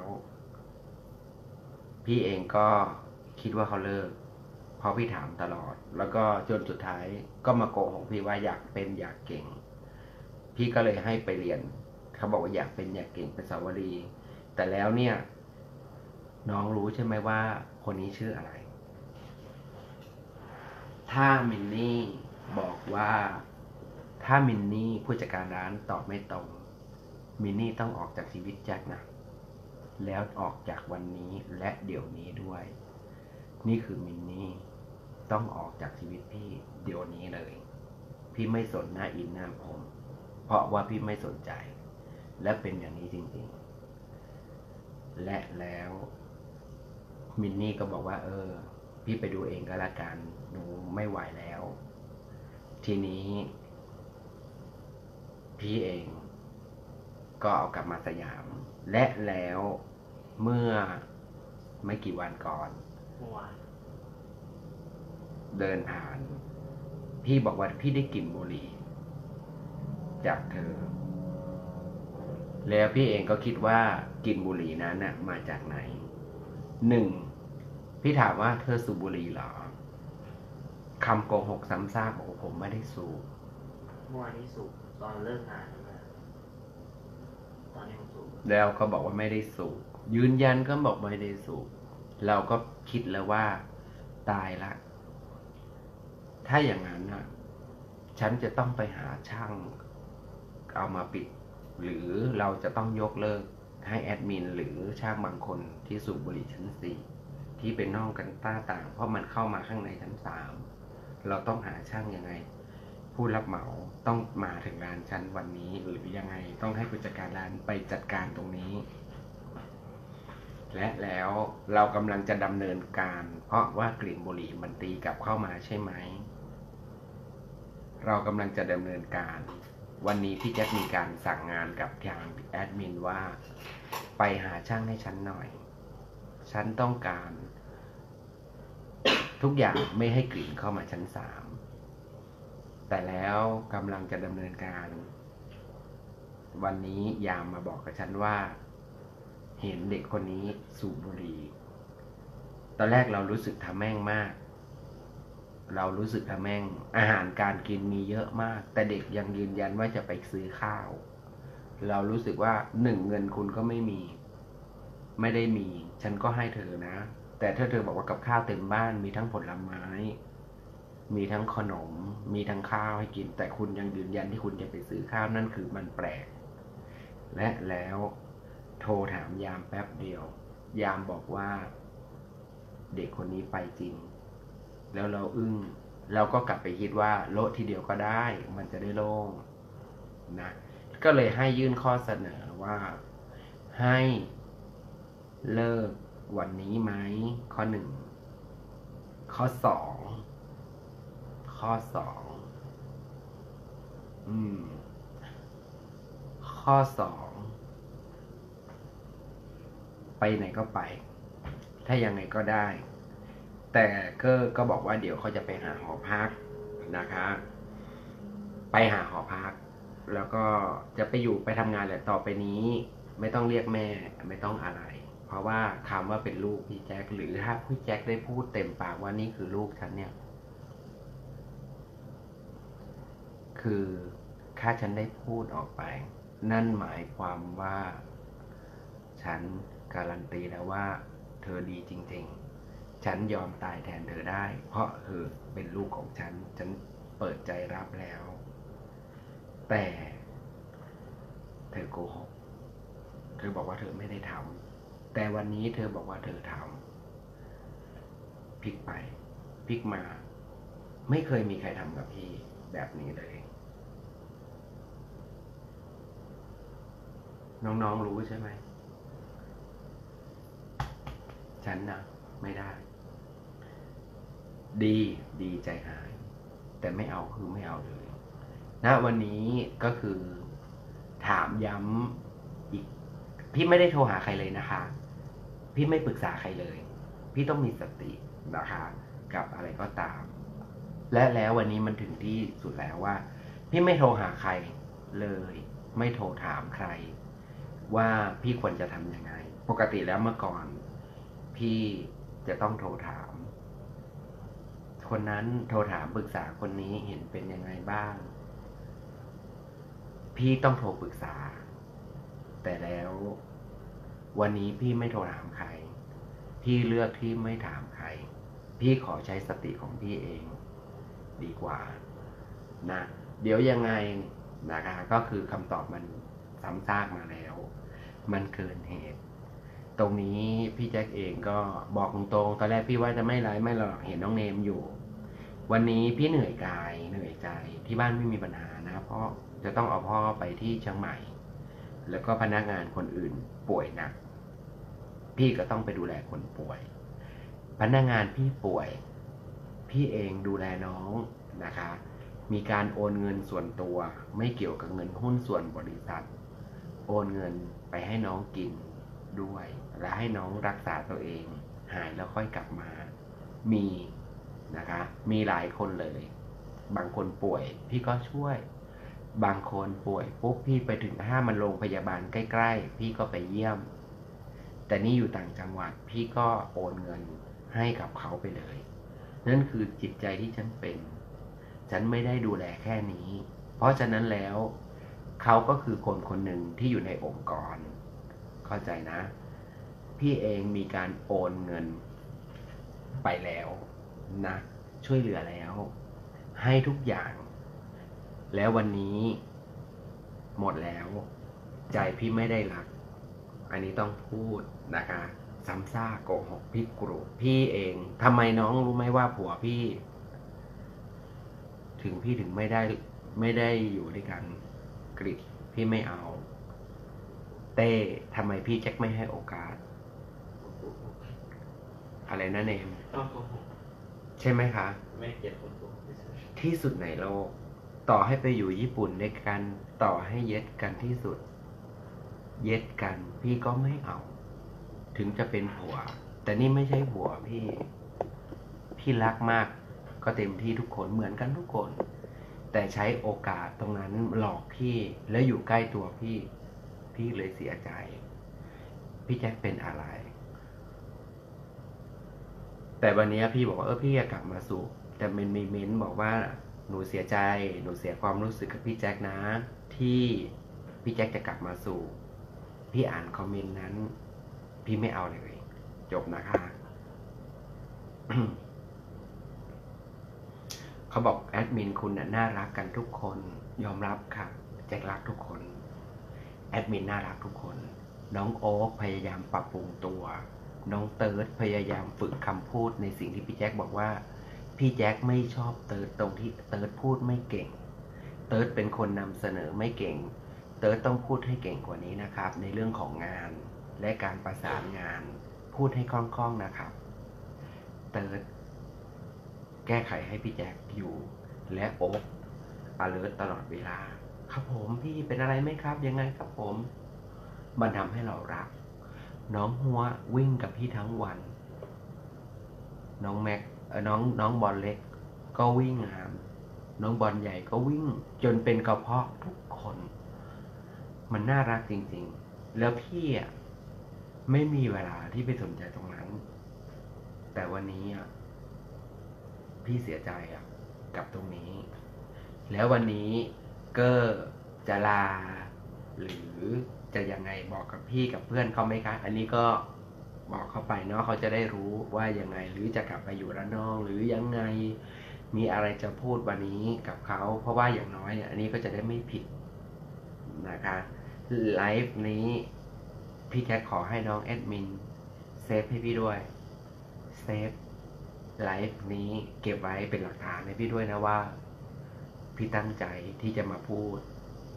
พี่เองก็คิดว่าเขาเลิกเพราะพี่ถามตลอดแล้วก็จนสุดท้ายก็มาโกหกพี่ว่าอยากเป็นอยากเก่งพี่ก็เลยให้ไปเรียนเขาบอกว่าอยากเป็นอยากเก่งเป็นสาวรีแต่แล้วเนี่ยน้องรู้ใช่ไหมว่าคนนี้ชื่ออะไรถ้ามินนี่บอกว่าถ้ามินนี่ผู้จัดการร้านตอบไม่ตรงมินนี่ต้องออกจากชีวิตแจ็คนะแล้วออกจากวันนี้และเดี๋ยวนี้ด้วยนี่คือมินนี่ต้องออกจากชีวิตพี่เดี๋ยวนี้เลยพี่ไม่สนหน้าอินหน้าผมเพราะว่าพี่ไม่สนใจและเป็นอย่างนี้จริงๆและแล้วมินนี่ก็บอกว่าพี่ไปดูเองก็แล้วกันหนูไม่ไหวแล้วทีนี้พี่เองก็เอากลับมาสยามและแล้วเมื่อไม่กี่วันก่อนเดินผ่านพี่บอกว่าพี่ได้กลิ่นบุหรี่จากเธอแล้วพี่เองก็คิดว่ากลิ่นบุหรี่นั้นน่ะมาจากไหนพี่ถามว่าเธอสูบบุหรี่เหรอคำโกหกซ้ำซากบอกว่าผมไม่ได้สูบเมื่อวานนี้สูบตอนเลิกงานนะตอนนี้ผมสูบแล้วก็บอกว่าไม่ได้สูบยืนยันก็บอกไม่ได้สูบเราก็คิดแล้วว่าตายละถ้าอย่างนั้นน่ะฉันจะต้องไปหาช่างเอามาปิดหรือเราจะต้องยกเลิกให้แอดมินหรือช่างบางคนที่สูบบุหรี่ชั้น4ที่เป็นนอกกันต้าต่างเพราะมันเข้ามาข้างในชั้น3เราต้องหาช่างยังไงผู้รับเหมาต้องมาถึงร้านชั้นวันนี้หรือยังไงต้องให้ผู้จัดการร้านไปจัดการตรงนี้และแล้วเรากำลังจะดำเนินการเพราะว่ากลิ่นบุหรี่มันตีกลับเข้ามาใช่ไหมเรากำลังจะดำเนินการวันนี้พี่แจ็คมีการสั่งงานกับทางแอดมินว่าไปหาช่างให้ฉันหน่อยฉันต้องการทุกอย่างไม่ให้กลิ่นเข้ามาชั้น3แต่แล้วกำลังจะดำเนินการวันนี้ยามมาบอกกับฉันว่าเห็นเด็กคนนี้สูบบุหรี่ตอนแรกเรารู้สึกทำแม่งมากเรารู้สึกทำแม่งอาหารการกินมีเยอะมากแต่เด็กยังยืนยันว่าจะไปซื้อข้าวเรารู้สึกว่าเงินคุณก็ไม่ได้มีฉันก็ให้เธอนะแต่ถ้าเธอบอกว่ากับข้าวเต็มบ้านมีทั้งผลไม้มีทั้งขนมมีทั้งข้าวให้กินแต่คุณยังยืนยันที่คุณจะไปซื้อข้าวนั่นคือมันแปลกและแล้วโทรถามยามแป๊บเดียวยามบอกว่าเด็กคนนี้ไปจริงแล้วเราอึ้งเราก็กลับไปคิดว่าโละทีเดียวก็ได้มันจะได้โล่งนะก็เลยให้ยื่นข้อเสนอว่าให้เลิกวันนี้ไหมข้อ 1 ข้อ 2 ข้อ 2ข้อ 2 ไปไหนก็ไป ถ้ายังไงก็ได้ แต่ก็บอกว่าเดี๋ยวเขาจะไปหาหอพักนะคะ ไปหาหอพัก แล้วก็จะไปอยู่ไปทำงานแหละต่อไปนี้ ไม่ต้องเรียกแม่ไม่ต้องอะไร เพราะว่าคำว่าเป็นลูกพี่แจ็คหรือถ้าพี่แจ็คได้พูดเต็มปากว่านี่คือลูกฉันเนี่ย คือถ้าฉันได้พูดออกไป นั่นหมายความว่าฉันการันตีแล้วว่าเธอดีจริงๆฉันยอมตายแทนเธอได้เพราะเธอเป็นลูกของฉันเปิดใจรับแล้วแต่เธอโกหกเธอบอกว่าเธอไม่ได้ทำแต่วันนี้เธอบอกว่าเธอทำพลิกไปพลิกมาไม่เคยมีใครทำกับพี่แบบนี้เลยน้องๆรู้ใช่ไหมฉันนะไม่ได้ดีใจหายแต่ไม่เอาคือไม่เอาเลยณวันนี้ก็คือถามย้ำอีกพี่ไม่ได้โทรหาใครเลยนะคะพี่ไม่ปรึกษาใครเลยพี่ต้องมีสตินะคะกับอะไรก็ตามและแล้ววันนี้มันถึงที่สุดแล้วว่าพี่ไม่โทรหาใครเลยไม่โทรถามใครว่าพี่ควรจะทำยังไงปกติแล้วเมื่อก่อนพี่จะต้องโทรถามคนนั้นโทรถามปรึกษาคนนี้เห็นเป็นยังไงบ้างพี่ต้องโทรปรึกษาแต่แล้ววันนี้พี่ไม่โทรถามใครพี่เลือกที่ไม่ถามใครพี่ขอใช้สติของพี่เองดีกว่านะเดี๋ยวยังไงนะคะก็คือคำตอบมันซ้ำซากมาแล้วมันเกินเหตุตรงนี้พี่แจ็คเองก็บอกตรงๆตอนแรกพี่ว่าจะไม่ไลฟ์ไม่หรอกเห็นน้องเนมอยู่วันนี้พี่เหนื่อยกายเหนื่อยใจที่บ้านไม่มีปัญหานะเพราะจะต้องเอาพ่อไปที่เชียงใหม่แล้วก็พนักงานคนอื่นป่วยหนักพี่ก็ต้องไปดูแลคนป่วยพนักงานพี่ป่วยพี่เองดูแลน้องนะคะมีการโอนเงินส่วนตัวไม่เกี่ยวกับเงินหุ้นส่วนบริษัทโอนเงินไปให้น้องกินด้วยและให้น้องรักษาตัวเองหายแล้วค่อยกลับมามีนะคะมีหลายคนเลยบางคนป่วยพี่ก็ช่วยบางคนป่วยปุ๊บพี่ไปถึงถ้ามันโรงพยาบาลใกล้ๆพี่ก็ไปเยี่ยมแต่นี่อยู่ต่างจังหวัดพี่ก็โอนเงินให้กับเขาไปเลยนั่นคือจิตใจที่ฉันเป็นฉันไม่ได้ดูแลแค่นี้เพราะฉะนั้นแล้วเขาก็คือคนคนหนึ่งที่อยู่ในองค์กรเข้าใจนะพี่เองมีการโอนเงินไปแล้วนะช่วยเหลือแล้วให้ทุกอย่างแล้ววันนี้หมดแล้วใจพี่ไม่ได้รักอันนี้ต้องพูดนะคะซ้ำซากโกหกพี่กรุพี่เองทำไมน้องรู้ไหมว่าผัวพี่ถึงไม่ได้อยู่ด้วยกันกริดพี่ไม่เอาเต้ทำไมพี่แจ็คไม่ให้โอกาสอะไรนะเนมใช่ไหมคะไม่เกลียดคนโกหกที่สุดในโลกต่อให้ไปอยู่ญี่ปุ่นด้วยกันต่อให้เย็ดกันที่สุดเย็ดกันพี่ก็ไม่เอาถึงจะเป็นผัวแต่นี่ไม่ใช่ผัวพี่รักมากก็เต็มที่ทุกคนเหมือนกันทุกคนแต่ใช้โอกาสตรงนั้นหลอกพี่แล้วอยู่ใกล้ตัวพี่เลยเสียใจพี่แจ็คเป็นอะไร แต่วันนี้พี่บอกว่าพี่อยากกลับมาสู่แต่มันมีเม้นต์บอกว่าหนูเสียใจหนูเสียความรู้สึกกับพี่แจ็คนะที่พี่แจ็คจะกลับมาสู่พี่อ่านคอมเมนต์นั้นพี่ไม่เอาเลยจบนะคะ เขาบอกแอดมินคุณน่ารักกันทุกคนยอมรับค่ะแจ็ครักทุกคนแอดมินน่ารักทุกคนน้องโอ๊คพยายามปรับปรุงตัวน้องเติร์ดพยายามฝึกคำพูดในสิ่งที่พี่แจ็คบอกว่าพี่แจ็คไม่ชอบเติร์ดตรงที่เติร์ดพูดไม่เก่งเติร์ดเป็นคนนำเสนอไม่เก่งเติร์ดต้องพูดให้เก่งกว่านี้นะครับในเรื่องของงานและการประสานงานพูดให้คล่องๆนะครับเติร์ดแก้ไขให้พี่แจ็คอยู่และโอ๊คalert ตลอดเวลาครับผมพี่เป็นอะไรไหมครับยังไงครับผมมันทำให้เรารักน้องหัววิ่งกับพี่ทั้งวันน้องแม็กน้องบอลเล็กก็วิ่งหามน้องบอลใหญ่ก็วิ่งจนเป็นกระเพาะทุกคนมันน่ารักจริงๆแล้วพี่อ่ะไม่มีเวลาที่ไปสนใจตรงนั้นแต่วันนี้อ่ะพี่เสียใจอ่ะกับตรงนี้แล้ววันนี้ก็จะลาหรือจะยังไงบอกกับพี่กับเพื่อนเขาไหมคะอันนี้ก็บอกเขาไปเนาะเขาจะได้รู้ว่ายังไงหรือจะกลับไปอยู่ระนองหรือยังไงมีอะไรจะพูดวันนี้กับเขาเพราะว่าอย่างน้อยอันนี้ก็จะได้ไม่ผิดนะคะไลฟ์นี้พี่แจ็คขอให้น้องแอดมินเซฟให้พี่ด้วยเซฟไลฟ์นี้เก็บไว้เป็นหลักฐานให้พี่ด้วยนะว่าพี่ตั้งใจที่จะมาพูด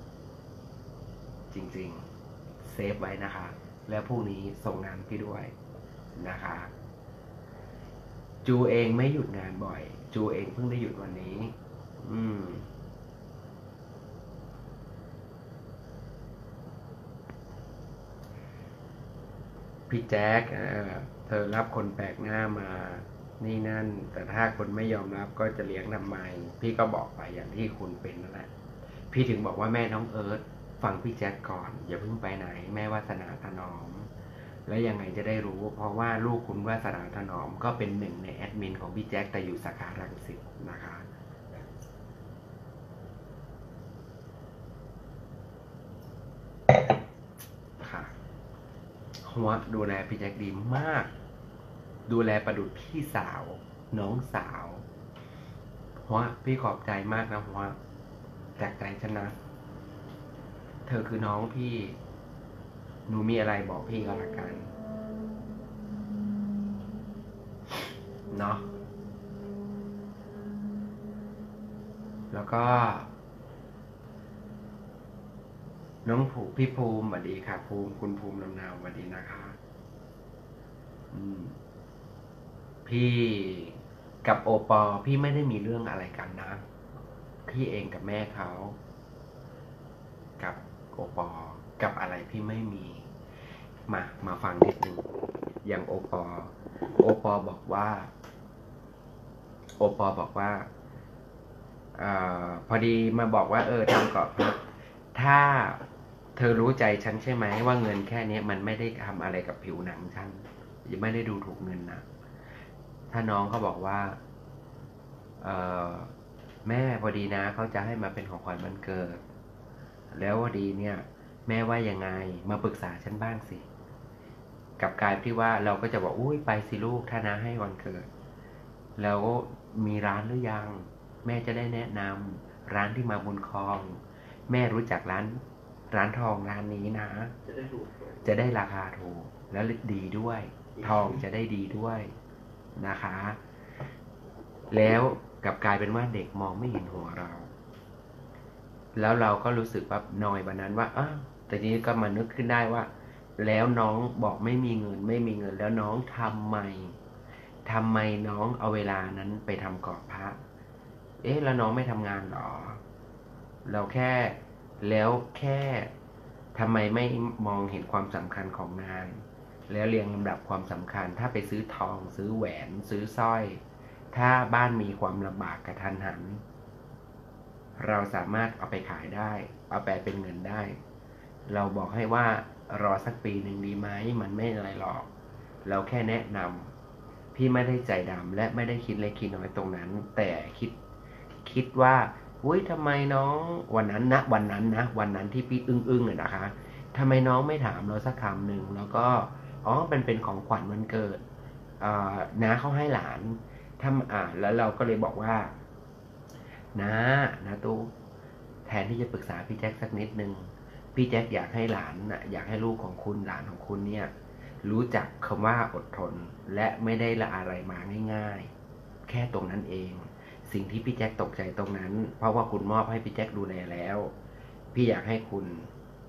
จริงๆเซฟไว้นะคะแล้วพรุ่งนี้ส่งงานพี่ด้วยนะคะจูเองไม่หยุดงานบ่อยจูเองเพิ่งได้หยุดวันนี้พี่แจ๊คเธอรับคนแปลกหน้ามานี่นั่นแต่ถ้าคนไม่ยอมรับก็จะเลี้ยงทำไมพี่ก็บอกไปอย่างที่คุณเป็นนั่นแหละพี่ถึงบอกว่าแม่น้องเอิร์ธฟังพี่แจ๊คก่อนอย่าเพิ่งไปไหนแม่วาสนาถนอมแล้วยังไงจะได้รู้เพราะว่าลูกคุณวาสนาถนอมก็เป็นหนึ่งในแอดมินของพี่แจ๊คแต่อยู่สาขารังสิตนะคะค่ะหัวดูแลพี่แจ๊คดีมากดูแลประดุจพี่สาวน้องสาวหัวพี่ขอบใจมากนะหัวจากใจฉันนะเธอคือน้องพี่หนูมีอะไรบอกพี่ก็แล้วกันเนาะแล้วก็น้องพี่ภูมิสวัสดีค่ะภูมิคุณภูมิลำนาวสวัสดีนะคะพี่กับโอปอพี่ไม่ได้มีเรื่องอะไรกันนะพี่เองกับแม่เขากับโอปอกับอะไรพี่ไม่มีมาฟังนิดนึงอย่างโอปอบอกว่าพอดีมาบอกว่าทำก่อนถ้าเธอรู้ใจฉันใช่ไหมว่าเงินแค่นี้มันไม่ได้ทำอะไรกับผิวหนังฉันยังไม่ได้ดูถูกเงินนะถ้าน้องเขาบอกว่าแม่พอดีนะเขาจะให้มาเป็นของขวัญวันเกิดแล้วพอดีเนี่ยแม่ว่ายังไงมาปรึกษาฉันบ้างสิกับกายที่ว่าเราก็จะบอกอุ้ยไปสิลูกถ้านะให้วันเกิดแล้วมีร้านหรือยังแม่จะได้แนะนำร้านที่มาบุญคลองแม่รู้จักร้านทองร้านนี้นะจะได้ราคาถูกแล้วดีด้วยทองจะได้ดีด้วยนะคะแล้วกลับกลายเป็นว่าเด็กมองไม่เห็นหัวเราแล้วเราก็รู้สึกแบบนอยวันนั้นว่าแต่ทีนี้ก็มานึกขึ้นได้ว่าแล้วน้องบอกไม่มีเงินแล้วน้องทำไมน้องเอาเวลานั้นไปทำกรอบพระแล้วน้องไม่ทำงานหรอเราแค่ทำไมไม่มองเห็นความสำคัญของงานแล้วเรียงลำดับความสำคัญถ้าไปซื้อทองซื้อแหวนซื้อสร้อยถ้าบ้านมีความลำบากกระทันหันเราสามารถเอาไปขายได้เอาแปลเป็นเงินได้เราบอกให้ว่ารอสักปีหนึ่งดีไหมมันไม่อะไรหรอกเราแค่แนะนำพี่ไม่ได้ใจดำและไม่ได้คิดเล็กคิดน้อยตรงนั้นแต่คิดว่าอุ้ยทำไมน้องวันนั้นที่พี่อึ้งๆนะคะทำไมน้องไม่ถามเราสักคำหนึ่งแล้วก็เป็นของขวัญวันเกิดน้าเขาให้หลานแล้วเราก็เลยบอกว่านะตู้แทนที่จะปรึกษาพี่แจ็คสักนิดนึงพี่แจ็คอยากให้หลานอยากให้ลูกของคุณหลานของคุณเนี่ยรู้จักคำว่าอดทนและไม่ได้ละอะไรมาง่ายๆแค่ตรงนั้นเองสิ่งที่พี่แจ็คตกใจตรงนั้นเพราะว่าคุณมอบให้พี่แจ็คดูแลแล้วพี่อยากให้คุณ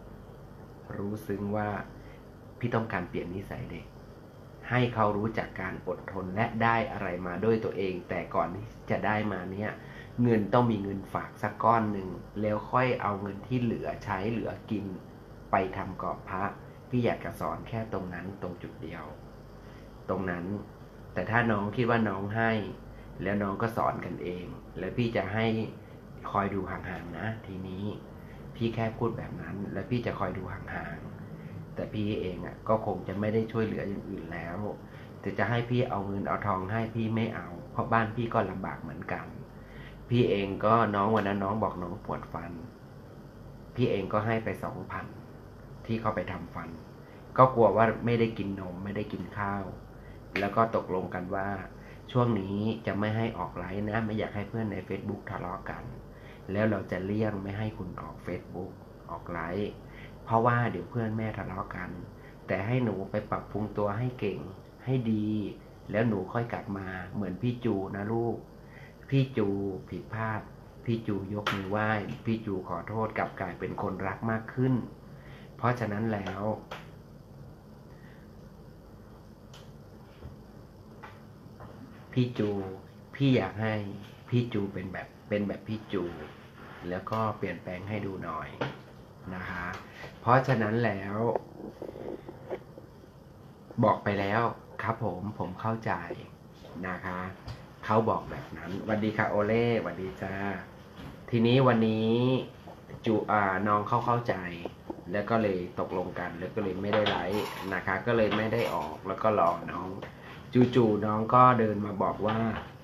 รู้ซึ้งว่าพี่ต้องการเปลี่ยนนิสัยเด็กให้เขารู้จักการอดทนและได้อะไรมาด้วยตัวเองแต่ก่อนที่จะได้มาเนี่ยเงินต้องมีเงินฝากสักก้อนหนึ่งแล้วค่อยเอาเงินที่เหลือใช้เหลือกินไปทำกรอบพระพี่อยากจะสอนแค่ตรงนั้นตรงจุดเดียวตรงนั้นแต่ถ้าน้องคิดว่าน้องให้แล้วน้องก็สอนกันเองแล้วพี่จะให้คอยดูห่างๆนะทีนี้พี่แค่พูดแบบนั้นแล้วพี่จะคอยดูห่างๆแต่พี่เองก็คงจะไม่ได้ช่วยเหลืออย่างอื่นแล้วแต่จะให้พี่เอาเงินเอาทองให้พี่ไม่เอาเพราะบ้านพี่ก็ลำบากเหมือนกันพี่เองก็น้องวันนั้นน้องบอกน้องปวดฟันพี่เองก็ให้ไป2,000ที่เขาไปทำฟันก็กลัวว่าไม่ได้กินนมไม่ได้กินข้าวแล้วก็ตกลงกันว่าช่วงนี้จะไม่ให้ออกไลฟ์นะไม่อยากให้เพื่อนใน Facebook ทะเลาะกันแล้วเราจะเลี่ยงไม่ให้คุณออก Facebook ออกไลฟ์เพราะว่าเดี๋ยวเพื่อนแม่ทะเลาะกันแต่ให้หนูไปปรับปรุงตัวให้เก่งให้ดีแล้วหนูค่อยกลับมาเหมือนพี่จูนะลูกพี่จูผิดพลาดพี่จูยกมือไหว้พี่จูขอโทษกลับกลายเป็นคนรักมากขึ้นเพราะฉะนั้นแล้วพี่จูพี่อยากให้พี่จูเป็นแบบพี่จูแล้วก็เปลี่ยนแปลงให้ดูหน่อยนะคะเพราะฉะนั้นแล้วบอกไปแล้วครับผมเข้าใจนะคะเขาบอกแบบนั้นสวัสดีค่ะโอเล่สวัสดีจ้าทีนี้วันนี้น้องเข้าใจแล้วก็เลยตกลงกันแล้วก็เลยไม่ได้ไลฟ์นะคะก็เลยไม่ได้ออกแล้วก็รอน้องจู่ๆน้องก็เดินมาบอกว่า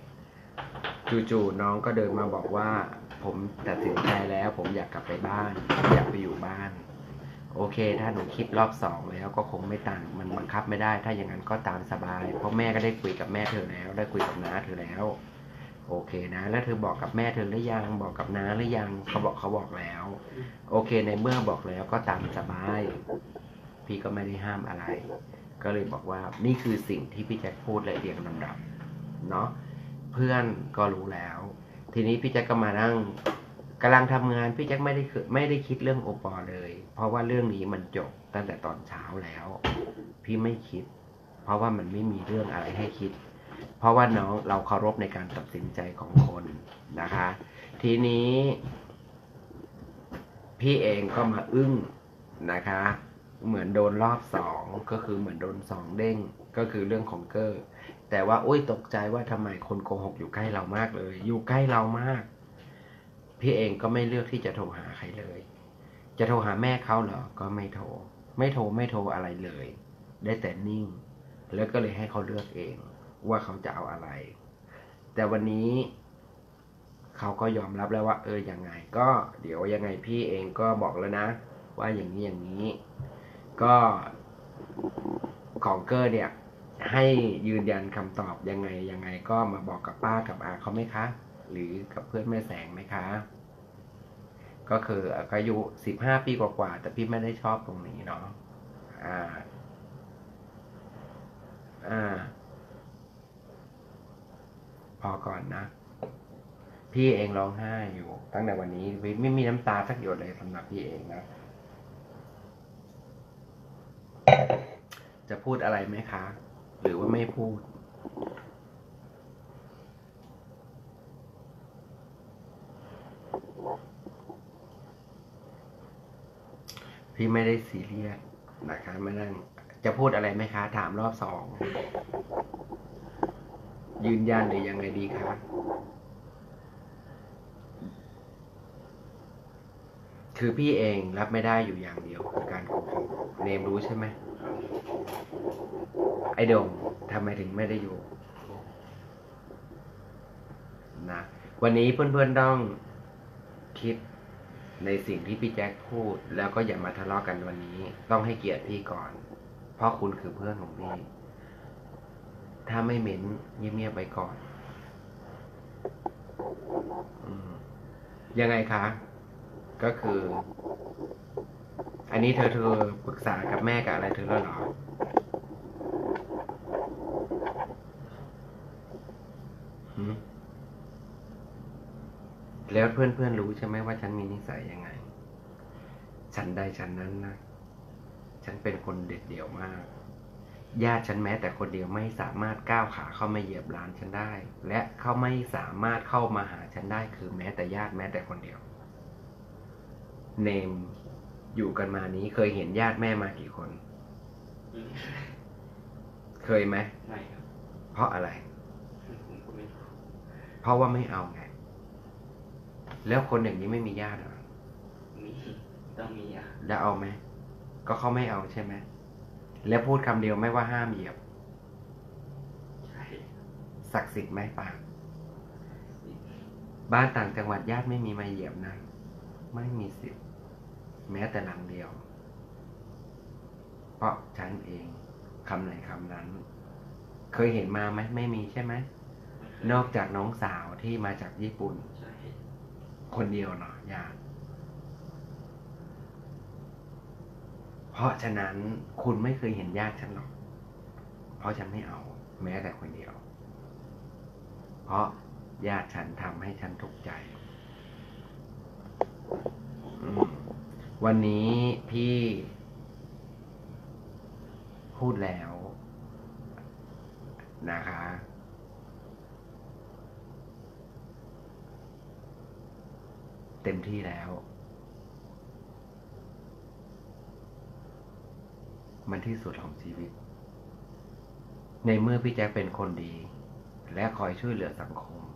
น้องก็เดินมาบอกว่าผมตัดสินใจแล้วผมอยากกลับไปบ้านอยากไปอยู่บ้านโอเคถ้าหนูคิดรอบ2แล้วก็คงไม่ต่างมันบังคับไม่ได้ถ้าอย่างนั้นก็ตามสบายเพราะแม่ก็ได้คุยกับแม่เธอแล้วได้คุยกับน้าเธอแล้วโอเคนะแล้วเธอบอกกับแม่เธอหรือยังบอกกับน้าหรือยังเขาบอกแล้วโอเคในเมื่อบอกแล้วก็ตามสบายพี่ก็ไม่ได้ห้ามอะไรก็เลยบอกว่านี่คือสิ่งที่พี่แจ็คพูดและเรียงลำดับเนาะเพื่อนก็รู้แล้วทีนี้พี่แจ็คก็มานั่งกำลังทำงานพี่แจ็คไม่ได้คิดเรื่องโอปอเลยเพราะว่าเรื่องนี้มันจบตั้งแต่ตอนเช้าแล้วพี่ไม่คิดเพราะว่ามันไม่มีเรื่องอะไรให้คิดเพราะว่าน้องเราเคารพในการตัดสินใจของคนนะคะทีนี้พี่เองก็มาอึ้งนะคะเหมือนโดนรอบ2ก็คือเหมือนโดน2เด้งก็คือเรื่องของเกอร์แต่ว่าโอ๊ยตกใจว่าทำไมคนโกหกอยู่ใกล้เรามากเลยอยู่ใกล้เรามากพี่เองก็ไม่เลือกที่จะโทรหาใครเลยจะโทรหาแม่เขาเหรอก็ไม่โทรอะไรเลยได้แต่นิ่งแล้วก็เลยให้เขาเลือกเองว่าเขาจะเอาอะไรแต่วันนี้เขาก็ยอมรับแล้วว่ายังไงก็เดี๋ยวยังไงพี่เองก็บอกแล้วนะว่าอย่างนี้ก็ของเกอร์เนี่ยให้ยืนยันคำตอบยังไงก็มาบอกกับป้ากับอาเขาไหมคะหรือกับเพื่อนแม่แสงไหมคะก็คืออายุ15 ปีกว่าแต่พี่ไม่ได้ชอบตรงนี้เนาะพอก่อนนะพี่เองร้องไห้อยู่ตั้งแต่วันนี้ไม่มีน้ำตาสักหยดเลยสำหรับพี่เองนะจะพูดอะไรไหมคะหรือว่าไม่พูดพี่ไม่ได้ซีเรียสนะคะไม่นั่งจะพูดอะไรไหมคะถามรอบ2ยืนยันหรือยังไงดีคะคือพี่เองรับไม่ได้อยู่อย่างเดียวคือการโกหกเนมรู้ใช่ไหมไอโดมทำไมถึงไม่ได้อยู่นะวันนี้เพื่อนๆต้องคิดในสิ่งที่พี่แจ็คพูดแล้วก็อย่ามาทะเลาะกันวันนี้ต้องให้เกียรติพี่ก่อนเพราะคุณคือเพื่อนของพี่ถ้าไม่เหม็นเงียบๆไปก่อนยังไงคะก็คืออันนี้เธอปรึกษากับแม่กับอะไรเธอแล้วเหรอแล้วเพื่อนรู้ใช่ไหมว่าฉันมีนิสัยยังไงฉันใดฉันนั้นนะฉันเป็นคนเด็ดเดี่ยวมากญาติฉันแม้แต่คนเดียวไม่สามารถก้าวขาเข้ามาเหยียบร้านฉันได้และเขาไม่สามารถเข้ามาหาฉันได้คือแม้แต่ญาติแม้แต่คนเดียวเนมอยู่กันมานี้เคยเห็นญาติแม่มากี่คนเคยไหมไม่ครับเพราะอะไรผมก็ไม่รู้เพราะว่าไม่เอาไงแล้วคนอย่างนี้ไม่มีญาติหรอมีต้องมีอ่ะแล้วเอาไหมก็เขาไม่เอาใช่ไหมแล้วพูดคำเดียวไม่ว่าห้ามเหยียบใช่ศักดิ์สิทธิ์ไหมปากบ้านต่างจังหวัดญาติไม่มีมาเหยียบนะไม่มีสิทธิ์แม้แต่หลังเดียวเพราะฉันเองคำไหนคำนั้นเคยเห็นมาไหมไม่มีใช่ไหมนอกจากน้องสาวที่มาจากญี่ปุ่นคนเดียวเนาะญาติเพราะฉะนั้นคุณไม่เคยเห็นญาติฉันหรอกเพราะฉันไม่เอาแม้แต่คนเดียวเพราะญาติฉันทำให้ฉันทุกข์ใจวันนี้พี่พูดแล้วนะคะเต็มที่แล้วมันที่สุดของชีวิตในเมื่อพี่แจ๊คเป็นคนดีและคอยช่วยเหลือสังคม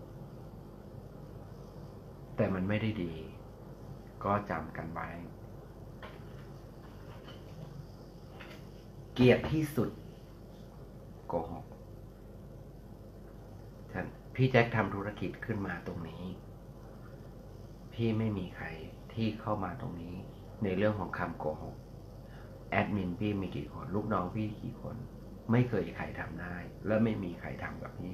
แต่มันไม่ได้ดีก็จำกันไว้เกลียดที่สุดโกหกพี่แจ็คทำธุรกิจขึ้นมาตรงนี้พี่ไม่มีใครที่เข้ามาตรงนี้ในเรื่องของคำโกหกแอดมินพี่มีกี่คนลูกน้องพี่กี่คนไม่เคยใครทำได้และไม่มีใครทำกับพี่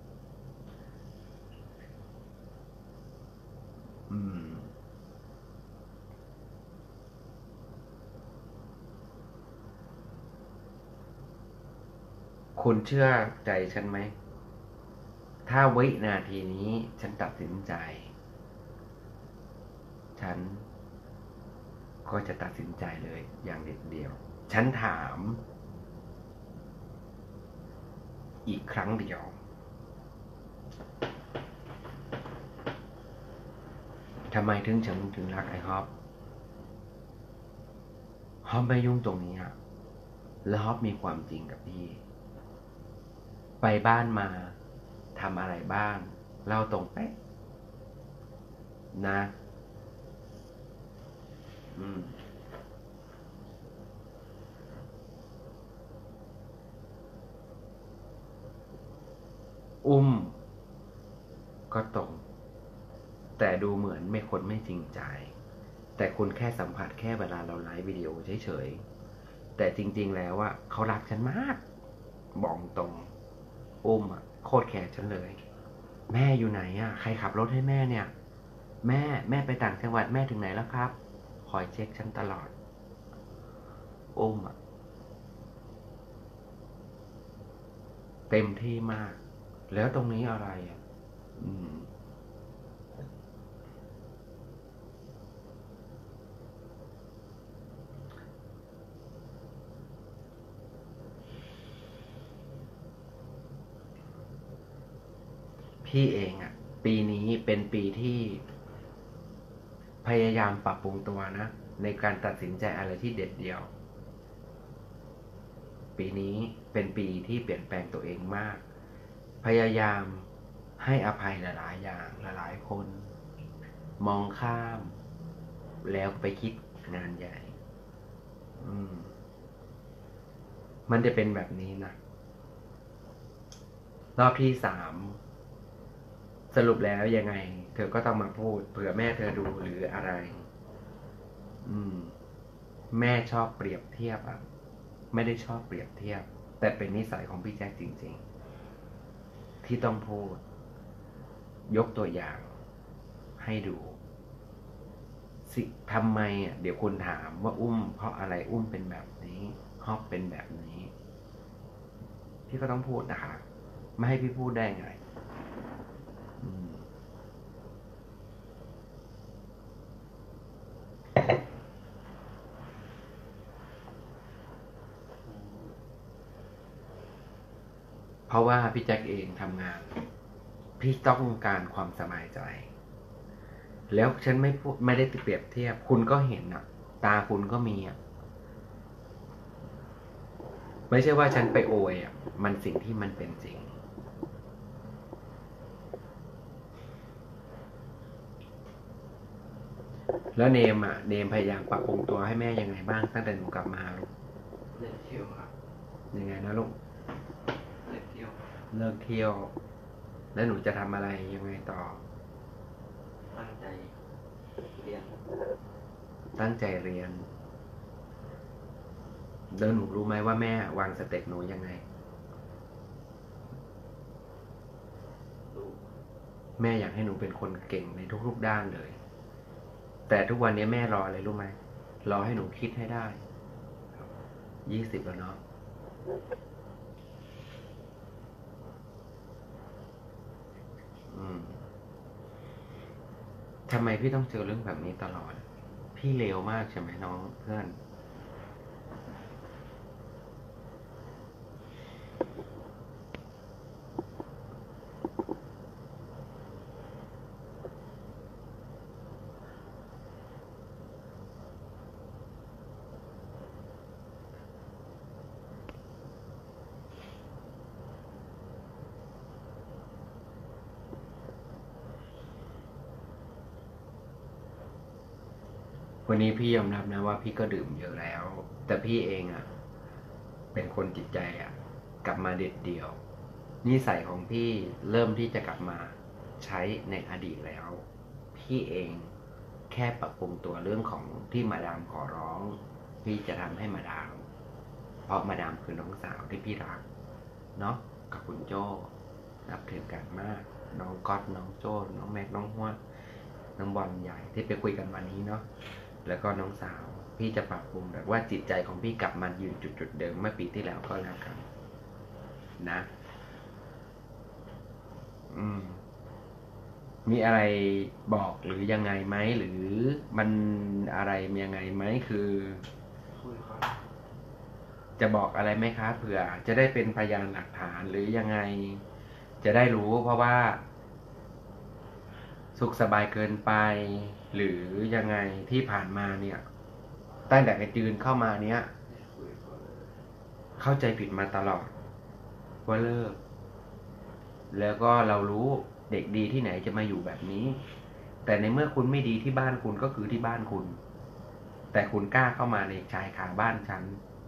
คุณเชื่อใจฉันไหมถ้าวินาทีนี้ฉันตัดสินใจฉันก็จะตัดสินใจเลยอย่างเด็ดเดี่ยวฉันถามอีกครั้งเดียวทำไมฉันถึงรักไอ้ฮอปไม่ยุ่งตรงนี้อะแล้วฮอปมีความจริงกับพี่ไปบ้านมาทำอะไรบ้างเล่าตรงเป๊ะนะก็ตรงแต่ดูเหมือนไม่จริงใจแต่คุณแค่สัมผัสแค่เวลาเราไลฟ์วิดีโอเฉยๆแต่จริงๆแล้วอะเขารักฉันมากบอกตรงโคตรแคร์ฉันเลยแม่อยู่ไหนอะใครขับรถให้แม่เนี่ยแม่ไปต่างจังหวัดแม่ถึงไหนแล้วครับคอยเช็คฉันตลอดเต็มที่มากแล้วตรงนี้อะไรอ่ะพี่เองอ่ะปีนี้เป็นปีที่พยายามปรับปรุงตัวนะในการตัดสินใจอะไรที่เด็ดเดี่ยวปีนี้เป็นปีที่เปลี่ยนแปลงตัวเองมากพยายามให้อภัยหลายๆอย่างหลายๆคนมองข้ามแล้วไปคิดงานใหญ่มันจะเป็นแบบนี้นะรอบที่3สรุปแล้วยังไงเธอก็ต้องมาพูดเผื่อแม่เธอดูหรืออะไรแม่ชอบเปรียบเทียบอ่ะไม่ได้ชอบเปรียบเทียบแต่เป็นนิสัยของพี่แจ็คจริงๆที่ต้องพูดยกตัวอย่างให้ดูสิทำไมอ่ะเดี๋ยวคุณถามว่าเพราะอะไรเป็นแบบนี้ฮอปเป็นแบบนี้พี่ก็ต้องพูดนะคะไม่ให้พี่พูดได้ไงเพราะว่าพี่แจ็คเองทำงาน พี่ต้องการความสบายใจ แล้วฉันไม่ได้เปรียบเทียบ คุณก็เห็นอ่ะ ตาคุณก็มีอ่ะ ไม่ใช่ว่าฉันไปโอยอ่ะ มันสิ่งที่มันเป็นจริง แล้วเนมพยายามปรับปรุงตัวให้แม่ยังไงบ้างตั้งแต่หนูกลับมาลูกเลิกเที่ยวครับยังไงนะลูกเลิกเที่ยวเลิกเที่ยว แล้วหนูจะทำอะไรยังไงต่อตั้งใจเรียนตั้งใจเรียนแล้วหนูรู้ไหมว่าแม่วางสเต็ปหนูยังไงรู้แม่อยากให้หนูเป็นคนเก่งในทุกๆด้านเลย แต่ทุกวันนี้แม่รออะไรรู้ไหม รอให้หนูคิดให้ได้ 20แล้วเนาะ ทำไมพี่ต้องเจอเรื่องแบบนี้ตลอด พี่เลวมากใช่ไหมน้องเพื่อน วันนี้พี่ยอมรับนะว่าพี่ก็ดื่มเยอะแล้ว แต่พี่เองอ่ะ เป็นคนจิตใจอ่ะ กลับมาเด็ดเดี่ยว นิสัยของพี่เริ่มที่จะกลับมาใช้ในอดีตแล้ว พี่เองแค่ปรับปรุงตัวเรื่องของที่มาดามขอร้อง พี่จะทำให้มาดาม เพราะมาดามคือน้องสาวที่พี่รักเนาะกับคุณโจ้นับถือกันมาก น้องก๊อตน้องโจ้น้องแม็กน้องฮวดน้องบอลใหญ่ที่ไปคุยกันวันนี้เนาะแล้วก็น้องสาวพี่จะปรับปรุงแบบว่าจิตใจของพี่กลับมายืนจุดเดิมเมื่อปีที่แล้วก็แล้วกันนะมีอะไรบอกหรือยังไงไหมหรือมันอะไรยังไงไหมคือคุยก่อนจะบอกอะไรไหมคะเผื่อจะได้เป็นพยานหลักฐานหรือยังไง จะได้รู้เพราะว่า สุขสบายเกินไป หรือยังไงที่ผ่านมาเนี่ยตั้งแต่กระจืนเข้ามาเนี้ยคุยก่อนเลยเข้าใจผิดมาตลอดว่าเลิก แล้วก็เรารู้เด็กดีที่ไหนจะมาอยู่แบบนี้ แต่ในเมื่อคุณไม่ดีที่บ้านคุณก็คือที่บ้านคุณ แต่คุณกล้าเข้ามาในชายคาบ้านฉัน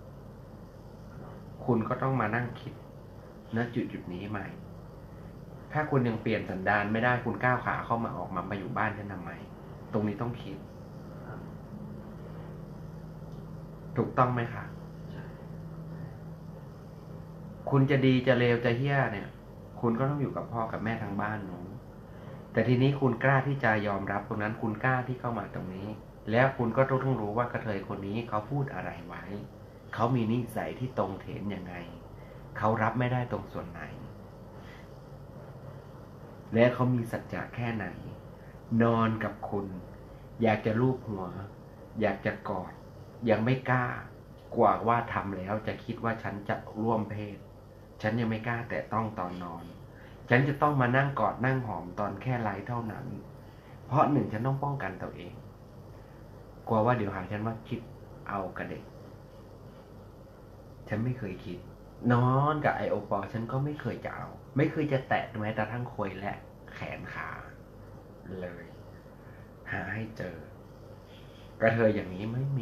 คุณก็ต้องมานั่งคิดณจุดนี้ใหม่ ถ้าคุณยังเปลี่ยนสันดานไม่ได้คุณก้าวขาเข้ามาออกมาอยู่บ้านฉันทำไม ตรงนี้ต้องคิดครับถูกต้องไหมคะใช่คุณจะดีจะเลวจะเหี้ยเนี่ย คุณก็ต้องอยู่กับพ่อกับแม่ทางบ้านหนูแต่ทีนี้คุณกล้าที่จะยอมรับตรงนั้น คุณกล้าที่เข้ามาตรงนี้ แล้วคุณก็ต้องรู้ว่ากระเทยคนนี้เขาพูดอะไรไว้ เขามีนิสัยที่ตรงเถนยังไง เขารับไม่ได้ตรงส่วนไหน และเขามีสัจจะแค่ไหน นอนกับคุณ อยากจะลูบหัว อยากจะกอด ยังไม่กล้ากว่าว่าทำแล้วจะคิดว่าฉันจะร่วมเพศ ฉันยังไม่กล้าแต่ต้องตอนนอน ฉันจะต้องมานั่งกอดนั่งหอมตอนแค่ไลฟ์เท่านั้น เพราะหนึ่งฉันต้องป้องกันตัวเอง กลัวว่าเดี๋ยวหาฉันว่าคิดเอากับเด็ก ฉันไม่เคยคิด นอนกับไอโอปอฉันก็ไม่เคยจะเอา ไม่เคยจะแตะแม้แต่ทั้งควยและแขนขาเลย หาให้เจอ กระเทยอย่างนี้ไม่มี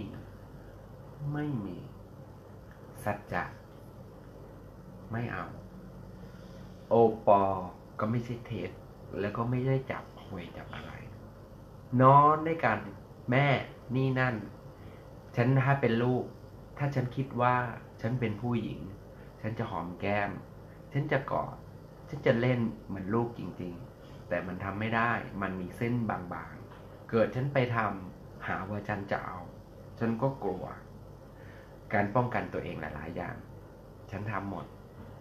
สัจจะไม่เอา โอปอก็ไม่ใช่เทสแล้วก็ไม่ได้จับหวยจับอะไร นอนด้วยกันแม่นี่นั่น ฉันถ้าเป็นลูก ถ้าฉันคิดว่าฉันเป็นผู้หญิง ฉันจะหอมแก้ม ฉันจะกอด ฉันจะเล่นเหมือนลูกจริงๆ แต่มันทำไม่ได้ มันมีเส้นบางๆ เกิดฉันไปทำหาว่าฉันจะเอา ฉันก็กลัว การป้องกันตัวเองหลายๆอย่าง ฉันทำหมด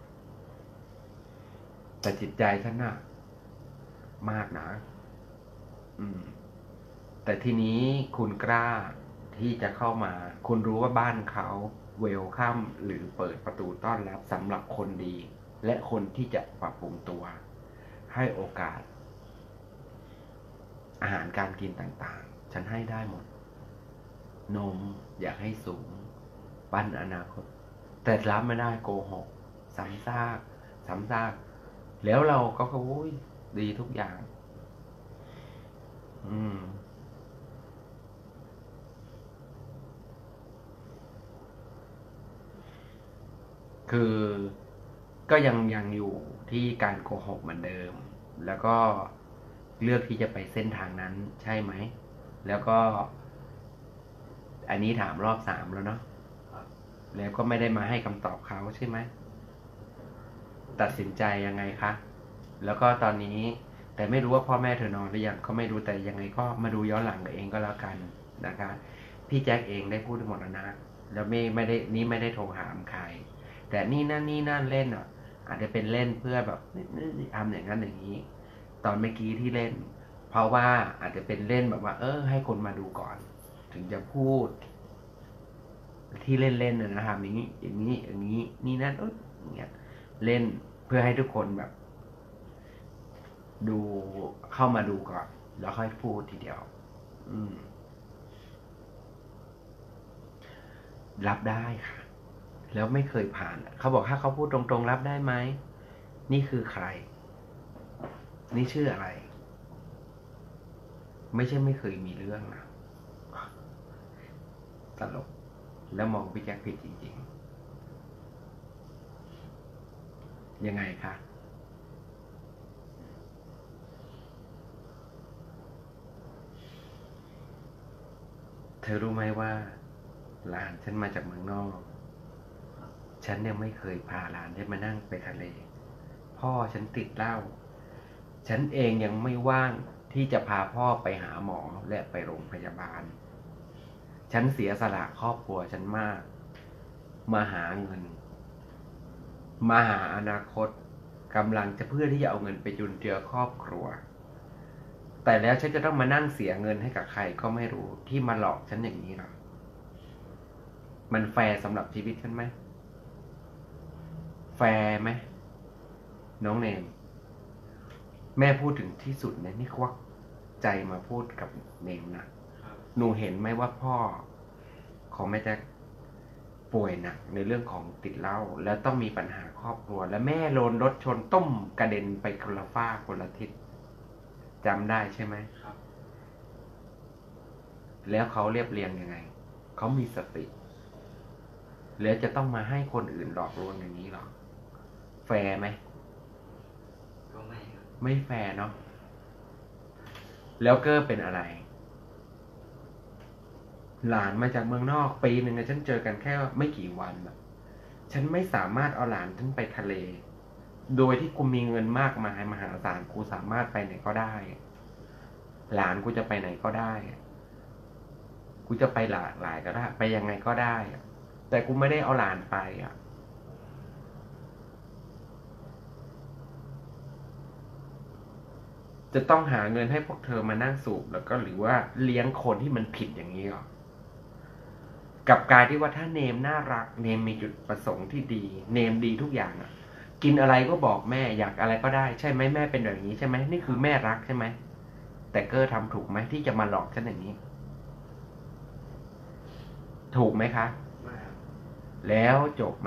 แต่จิตใจฉันน่ะมากนะแต่ทีนี้คุณกล้าที่จะเข้ามา คุณรู้ว่าบ้านเขาเวลคัมหรือเปิดประตูต้อนรับสำหรับคนดีและคนที่จะปรับปรุงตัว ให้โอกาส อาหารการกินต่างๆ ฉันให้ได้หมด นมอยากให้สูง ปั้นอนาคต แต่รับไม่ได้โกหกซ้ำซากแล้วเราก็อุ้ยดีทุกอย่าง คือก็ยังอยู่ที่การโกหกเหมือนเดิม แล้วก็เลือกที่จะไปเส้นทางนั้นใช่ไหม แล้วก็ อันนี้ถามรอบ3แล้วเนาะแล้วก็ไม่ได้มาให้คำตอบเขาใช่ไหม ตัดสินใจยังไงคะ แล้วก็ตอนนี้แต่ไม่รู้ว่าพ่อแม่เธอนอนหรือยังก็ไม่รู้แต่ยังไงก็มาดูย้อนหลังเองก็แล้วกันนะคะพี่แจ็คเองได้พูดหมดแล้วนะแล้วไม่ได้โทรหามใครแต่นี่นั่นเล่นอ่ะอาจจะเป็นเล่นเพื่อแบบทำอย่างนั้นอย่างนี้ตอนเมื่อกี้ที่เล่นเพราะว่าอาจจะเป็นเล่นแบบว่าให้คนมาดูก่อนถึงจะพูดที่เล่นนะครับอย่างนี้นี่นั่นอย่างเงี้ยเล่นเพื่อให้ทุกคนแบบดูเข้ามาดูก่อนแล้วค่อยพูดทีเดียวรับได้ค่ะแล้วไม่เคยผ่านเขาบอกถ้าเขาพูดตรงๆรับได้ไหมนี่คือใครนี่ชื่ออะไรไม่ใช่ไม่เคยมีเรื่องนะตลกแล้วมองพี่แจ็คผิดจริงๆยังไงคะเธอรู้ไหมว่าหลานฉันมาจากเมืองนอกฉันยังไม่เคยพาหลานฉันมานั่งไปทะเลพ่อฉันติดเหล้าฉันเองยังไม่ว่างที่จะพาพ่อไปหาหมอและไปโรงพยาบาลฉันเสียสละครอบครัวฉันมากมาหาเงินมาหาอนาคตกำลังจะเพื่อที่จะเอาเงินไปจุนเจือครอบครัวแต่แล้วฉันจะต้องมานั่งเสียเงินให้กับใครก็ไม่รู้ที่มาหลอกฉันอย่างนี้หรอมันแฟร์สำหรับชีวิตฉันไหมแฟร์ไหมน้องเนมแม่พูดถึงที่สุดเนี่ยนี่ควักใจมาพูดกับเนมนะหนูเห็นไหมว่าพ่อของแม่แจ็คป่วยหนักในเรื่องของติดเหล้าแล้วต้องมีปัญหาครอบครัวและแม่โดนรถชนต้มกระเด็นไปคนละฝ้าคนละทิศจำได้ใช่ไหมครับแล้วเขาเรียบเรียงยังไงเขามีสติแล้วจะต้องมาให้คนอื่นหลอกลวงอย่างนี้หรอแฟร์ไหมก็ไม่แฟร์เนาะแล้วเกอร์เป็นอะไรหลานมาจากเมืองนอกปีหนึ่งฉันเจอกันแค่ไม่กี่วันฉันไม่สามารถเอาหลานฉันไปทะเลโดยที่กูมีเงินมากมายมหาศาลกูสามารถไปไหนก็ได้หลานกูจะไปไหนก็ได้กูจะไปหลากหลายก็ได้ไปยังไงก็ได้แต่กูไม่ได้เอาหลานไปจะต้องหาเงินให้พวกเธอมานั่งสูบแล้วก็หรือว่าเลี้ยงคนที่มันผิดอย่างนี้หรอกับการที่ว่าถ้าเนมน่ารักเนมมีจุดประสงค์ที่ดีเนมดีทุกอย่างกินอะไรก็บอกแม่อยากอะไรก็ได้ใช่ไหมแม่เป็นแบบนี้ใช่ไหมนี่คือแม่รักใช่ไหมแต่เกอร์ทำถูกไหมที่จะมาหลอกฉันอย่างนี้ถูกไหมคะแล้วจบไหม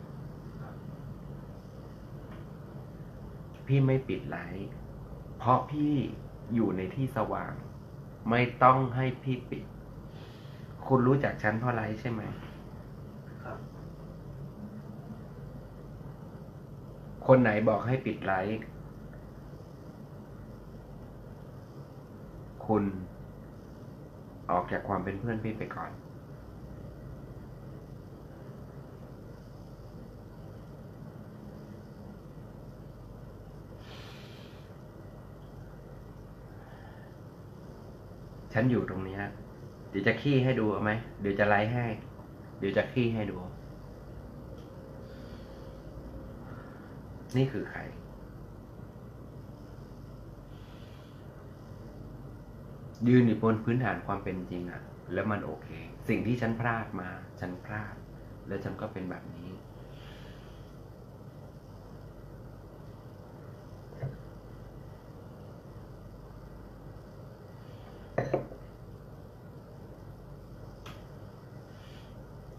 พี่ไม่ปิดไลฟ์เพราะพี่อยู่ในที่สว่างไม่ต้องให้พี่ปิดคุณรู้จักฉันเพราะไลฟ์ใช่ไหมครับคนไหนบอกให้ปิดไลฟ์คุณออกจากความเป็นเพื่อนพี่ไปก่อนฉันอยู่ตรงนี้เดี๋ยวจะขี้ให้ดูเอาไหมเดี๋ยวจะไลฟ์ให้เดี๋ยวจะขี้ให้ดูนี่คือใครยืนอยู่บนพื้นฐานความเป็นจริงแล้วมันโอเคสิ่งที่ฉันพลาดมาฉันพลาดแล้วฉันก็เป็นแบบนี้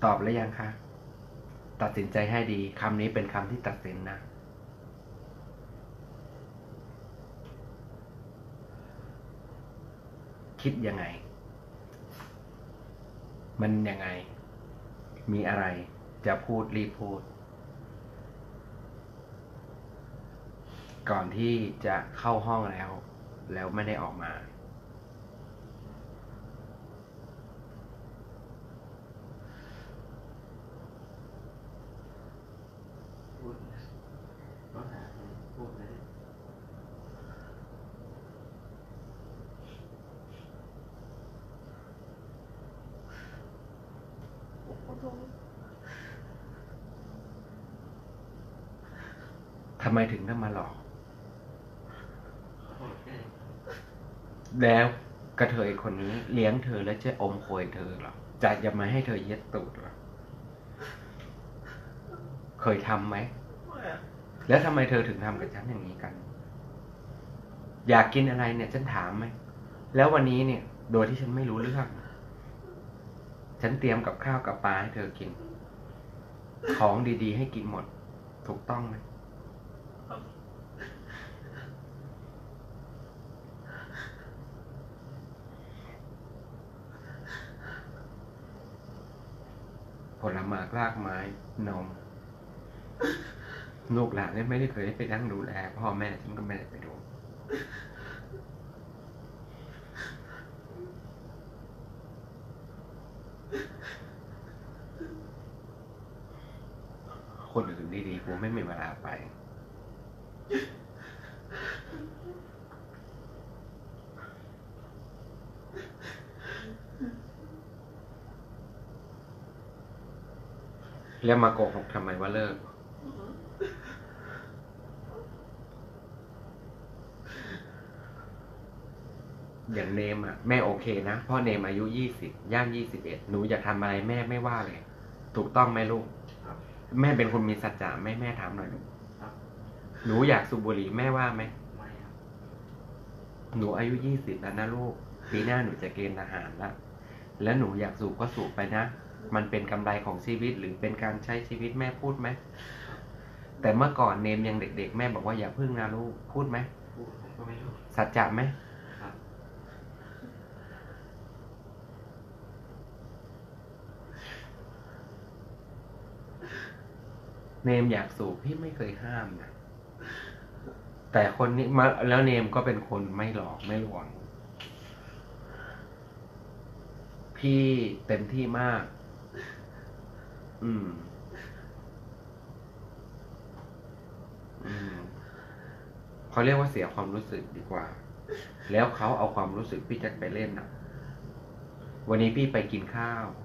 ตอบแล้วยังคะตัดสินใจให้ดีคำนี้เป็นคำที่ตัดสินนะคิดยังไงมันยังไงมีอะไรจะพูดรีบพูดก่อนที่จะเข้าห้องแล้วไม่ได้ออกมาพูดก็หาพูดเลยทำไมถึงต้องมาหลอกแล้วกระเทยคนนี้เลี้ยงเธอแล้วจะอมโคยเธอเหรอจะมาให้เธอเย็ดตูดเหรอเคยทำไหมแล้วทำไมเธอถึงทำกับฉันอย่างนี้กันอยากกินอะไรเนี่ยฉันถามไหมแล้ววันนี้เนี่ยโดยที่ฉันไม่รู้เรื่องฉันเตรียมกับข้าวกับปลาให้เธอกินของดีๆให้กินหมดถูกต้องไหมผลไม้รากไม้นมลูกหลานเนี่ยไม่ได้เคยได้ไปนั่งดูแลพ่อแม่ฉันก็ไม่ได้ไปดูคนอื่นดีๆกูไม่มีเวลาไปแล้วมาโกหกทำไมว่าเลิกอย่างเนมอ่ะแม่โอเคนะพ่อเนมอายุ20ย่าง21หนูอยากทำอะไรแม่ไม่ว่าเลยถูกต้องไหมลูกแม่เป็นคนมีสัจจะแม่ถามหน่อยหนูอยากสูบบุหรี่แม่ว่าไหมไม่ครับหนูอายุ20แล้วนะลูกปีหน้าหนูจะเกณฑ์ทหารแล้วหนูอยากสูบก็สูบไปนะมันเป็นกำไรของชีวิตหรือเป็นการใช้ชีวิตแม่พูดไหมแต่เมื่อก่อนเนมยังเด็กๆแม่บอกว่าอย่าพึ่งนะลูกพูดไหมพูดก็ไม่รู้สัจจะไหมครับเนมอยากสูบพี่ไม่เคยห้ามนะแต่คนนี้มาแล้วเนมก็เป็นคนไม่หลอกไม่ลวงพี่เต็มที่มากเขาเรียกว่าเสียความรู้สึกดีกว่าแล้วเขาเอาความรู้สึกพี่แจ็คไปเล่นนะวันนี้พี่ไปกินข้าว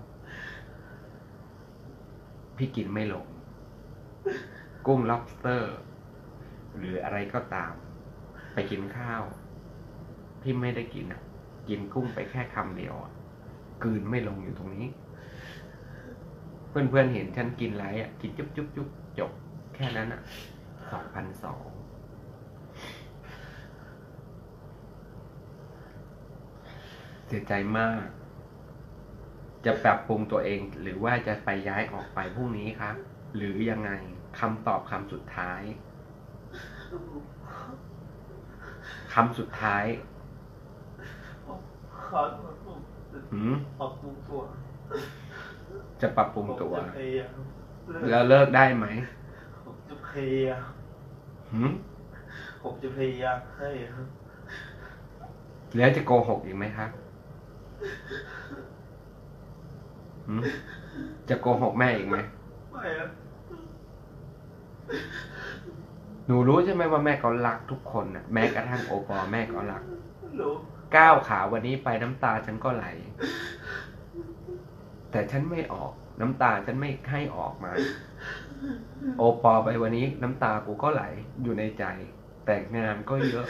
พี่กินไม่ลงกุ้ง lobster หรืออะไรก็ตามไปกินข้าวพี่ไม่ได้กินนะกินกุ้งไปแค่คำเดียวกลืนไม่ลงอยู่ตรงนี้เพื่อนๆเห็นฉันกินไรกินจุ๊บจบแค่นั้น2,200เสียใจมากจะปรับปรุงตัวเองหรือว่าจะไปย้ายออกไปพรุ่งนี้ครับหรือยังไงคำตอบคำสุดท้ายขอปรับปรุงตัวจะปรับปรุงตัวแล้วเลิกได้ไหมผมจะพยายามให้ครับแล้วจะโกหกอีกไหมครับจะโกหกแม่อีกไหมไม่ครับหนูรู้ใช่ไหมว่าแม่ก็รักทุกคนน่ะแม้กระทั่งโอปอแม่ก็รักก้าวขาวันนี้ไปน้ำตาฉันก็ไหลแต่ฉันไม่ออกน้ำตาฉันไม่ให้ออกมาโอปอไปวันนี้น้ำตากูก็ไหลอยู่ในใจแต่งานก็เยอะ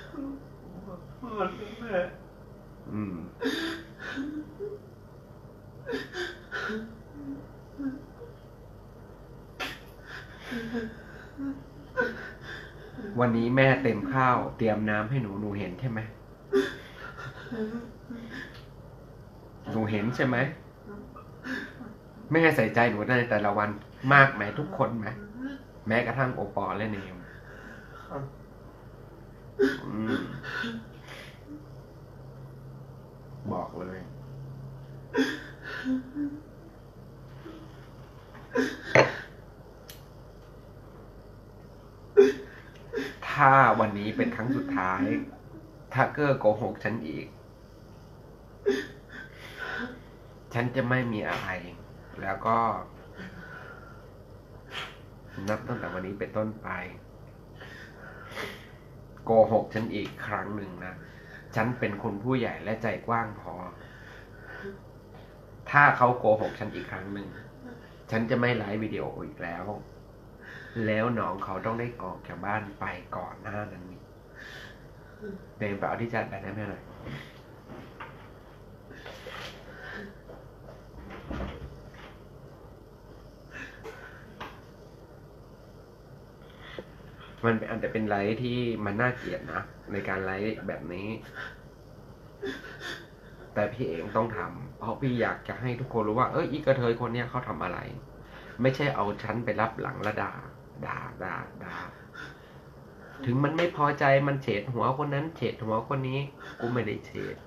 วันนี้แม่เต็มข้าวเตรียมน้ำให้หนูเห็นใช่ไหมหนูเห็นใช่ไหมแม่ใส่ใจหนูในแต่ละวันมากไหมทุกคนไหมแม้กระทั่งโอปอและเนมครับอืมบอกเลย ถ้าวันนี้เป็นครั้งสุดท้าย ถ้าเกอร์โกหกฉันอีก ฉันจะไม่มีอะไร แล้วก็ นับตั้งแต่วันนี้เป็นต้นไป โกหกฉันอีกครั้งหนึ่งนะ ฉันเป็นคนผู้ใหญ่และใจกว้างพอ ถ้าเขาโกหกฉันอีกครั้งหนึ่ง ฉันจะไม่ไลฟ์วิดีโออีกแล้ว แล้วน้องเขาต้องได้ออกจากบ้านไปก่อนหน้านั้นนี่เป็นเปล่าที่จัดแบบนั้นแม่หน่อย มันอาจจะเป็นไลฟ์ที่มันน่าเกลียดนะ ในการไลฟ์แบบนี้ แต่พี่เองต้องทำเพราะพี่อยากจะให้ทุกคนรู้ว่าอีกระเทยคนเนี้ยเขาทำอะไร ไม่ใช่เอาฉันไปรับหลังและด่า ถึงมันไม่พอใจมันเฉดหัวคนนั้นเฉดหัวคนนี้ กูไม่ได้เฉด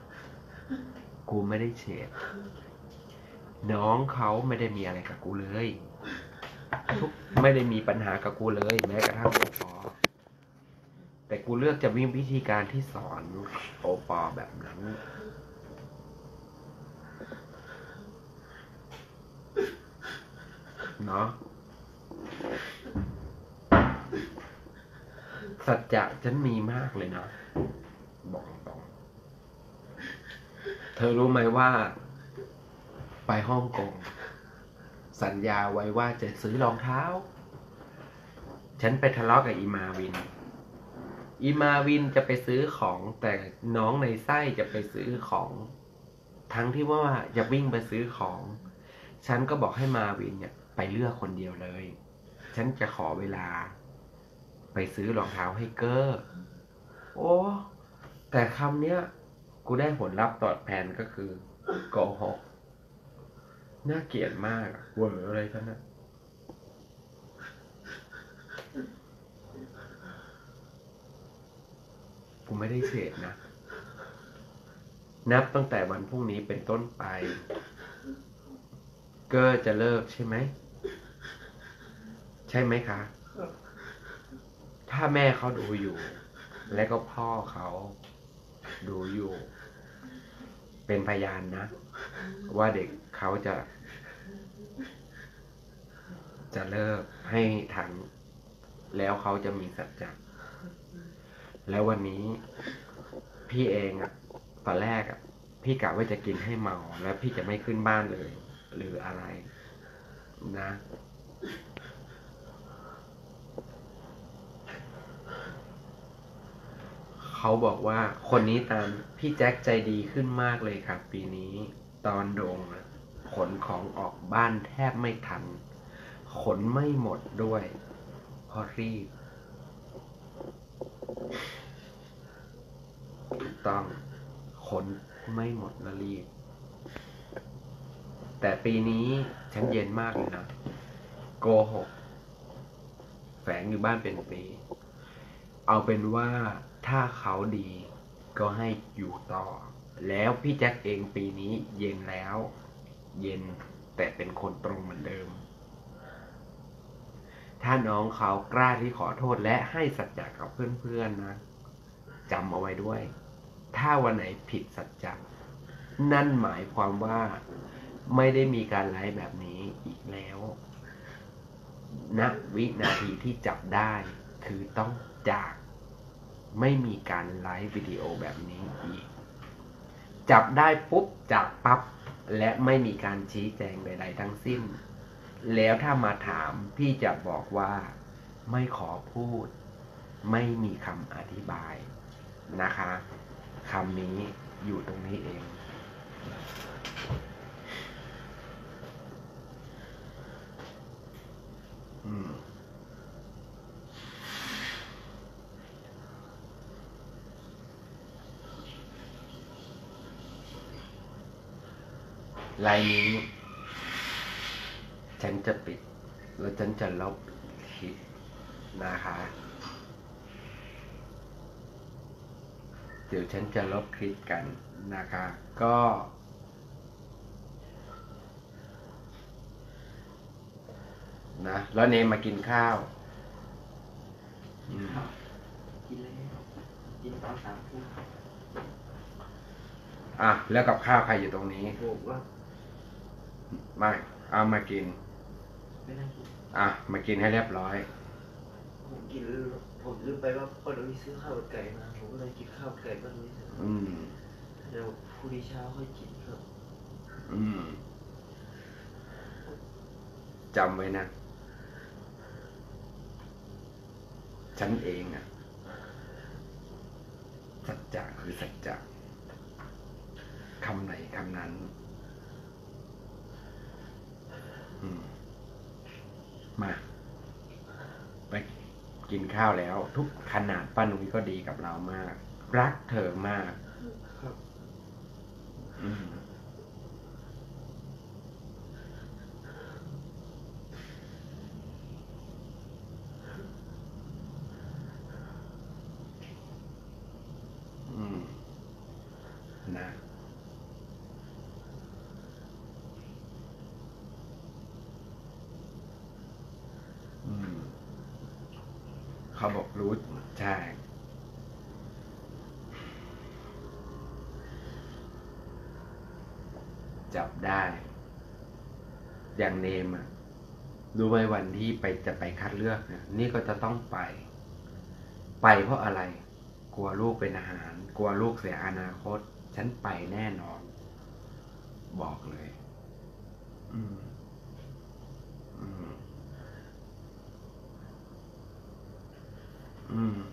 น้องเขาไม่ได้มีอะไรกับกูเลยไม่ได้มีปัญหากับกูเลย แม้กระทั่งโอปอแต่กูเลือกจะมีวิธีการที่สอนโอปอแบบนั้นเนาะสัจจะฉันมีมากเลยนะบอกตรงเธอรู้ไหมว่าไปฮ่องกงสัญญาไว้ว่าจะซื้อรองเท้าฉันไปทะเลาะกับอีมาวินจะไปซื้อของแต่น้องในไส้จะไปซื้อของทั้งที่ว่าจะวิ่งไปซื้อของฉันก็บอกให้มาวินเนี่ยไปเลือกคนเดียวเลยฉันจะขอเวลาไปซื้อรองเท้าให้เกอร์โอ้แต่คำเนี้ยกูได้ผลลัพธ์ตอบแทนก็คือโกหกน่าเกลียดมากเวอร์อะไรกันนะกูไม่ได้เฉดนะนับตั้งแต่วันพรุ่งนี้เป็นต้นไปเกอร์จะเลิกใช่ไหมใช่ไหมคะถ้าแม่เขาดูอยู่และก็พ่อเขาดูอยู่เป็นพยานนะว่าเด็กเขาจะเลิกให้ทันแล้วเขาจะมีสัจจะแล้ววันนี้พี่เองตอนแรกพี่กะว่าจะกินให้เมาแล้วพี่จะไม่ขึ้นบ้านเลยหรืออะไรนะเขาบอกว่าคนนี้ตามพี่แจ็คใจดีขึ้นมากเลยครับปีนี้ตอนโดงขนของออกบ้านแทบไม่ทันขนไม่หมดด้วยเพราะรีบถูกต้องขนไม่หมดและรีบแต่ปีนี้ฉันเย็นมากเลยนะโกหกแฝงอยู่บ้านเป็นปีเอาเป็นว่าถ้าเขาดีก็ให้อยู่ต่อแล้วพี่แจ็คเองปีนี้เย็นแล้วเย็นแต่เป็นคนตรงเหมือนเดิมถ้าน้องเขากล้าที่ขอโทษและให้สัจจะกับเพื่อนๆนะจำเอาไว้ด้วยถ้าวันไหนผิดสัจจะนั่นหมายความว่าไม่ได้มีการไลฟ์แบบนี้อีกแล้วณวินาทีที่จับได้คือต้องจากไม่มีการไลฟ์วิดีโอแบบนี้อีกจับได้ปุ๊บจากปั๊บและไม่มีการชี้แจงใดๆทั้งสิ้นแล้วถ้ามาถามพี่จะบอกว่าไม่ขอพูดไม่มีคำอธิบายนะคะคำนี้อยู่ตรงนี้เองลายนี้ฉันจะปิดแล้วฉันจะลบคลิปนะคะ เดี๋ยวฉันจะลบคลิปกันนะคะ ก็นะแล้วเนมมากินข้าวกินเลยกินตอน3 ทุ่มอ่ะแล้วกับข้าวใครอยู่ตรงนี้ผมว่ามาเอามากินไม่น่ากินอ่ะมากินให้เรียบร้อยผมลืมไปว่าป้านุ้ยซื้อข้าวไก่มาผมก็เลยกินข้าวไก่ป้านุ้ยเสร็จอืมเดี๋ยวพรุ่งนี้เช้าค่อยกินครับอืมจำไว้นะ ฉันเองอะสัจจะคือสัจจะคำไหนคำนั้น มา ไปกินข้าวแล้ว ทุกขนาดป้านุ้ยก็ดีกับเรามาก รักเธอมากครับอืมนะ เขาบอกรู้ใช่ จับได้ อย่างเนมอ่ะรู้ไหมวันที่จะไปคัดเลือกเนี่ยนี่ก็จะต้องไปเพราะอะไร กลัวลูกเป็นอาหาร กลัวลูกเสียอนาคต ฉันไปแน่นอน บอกเลย อืม อืม อืม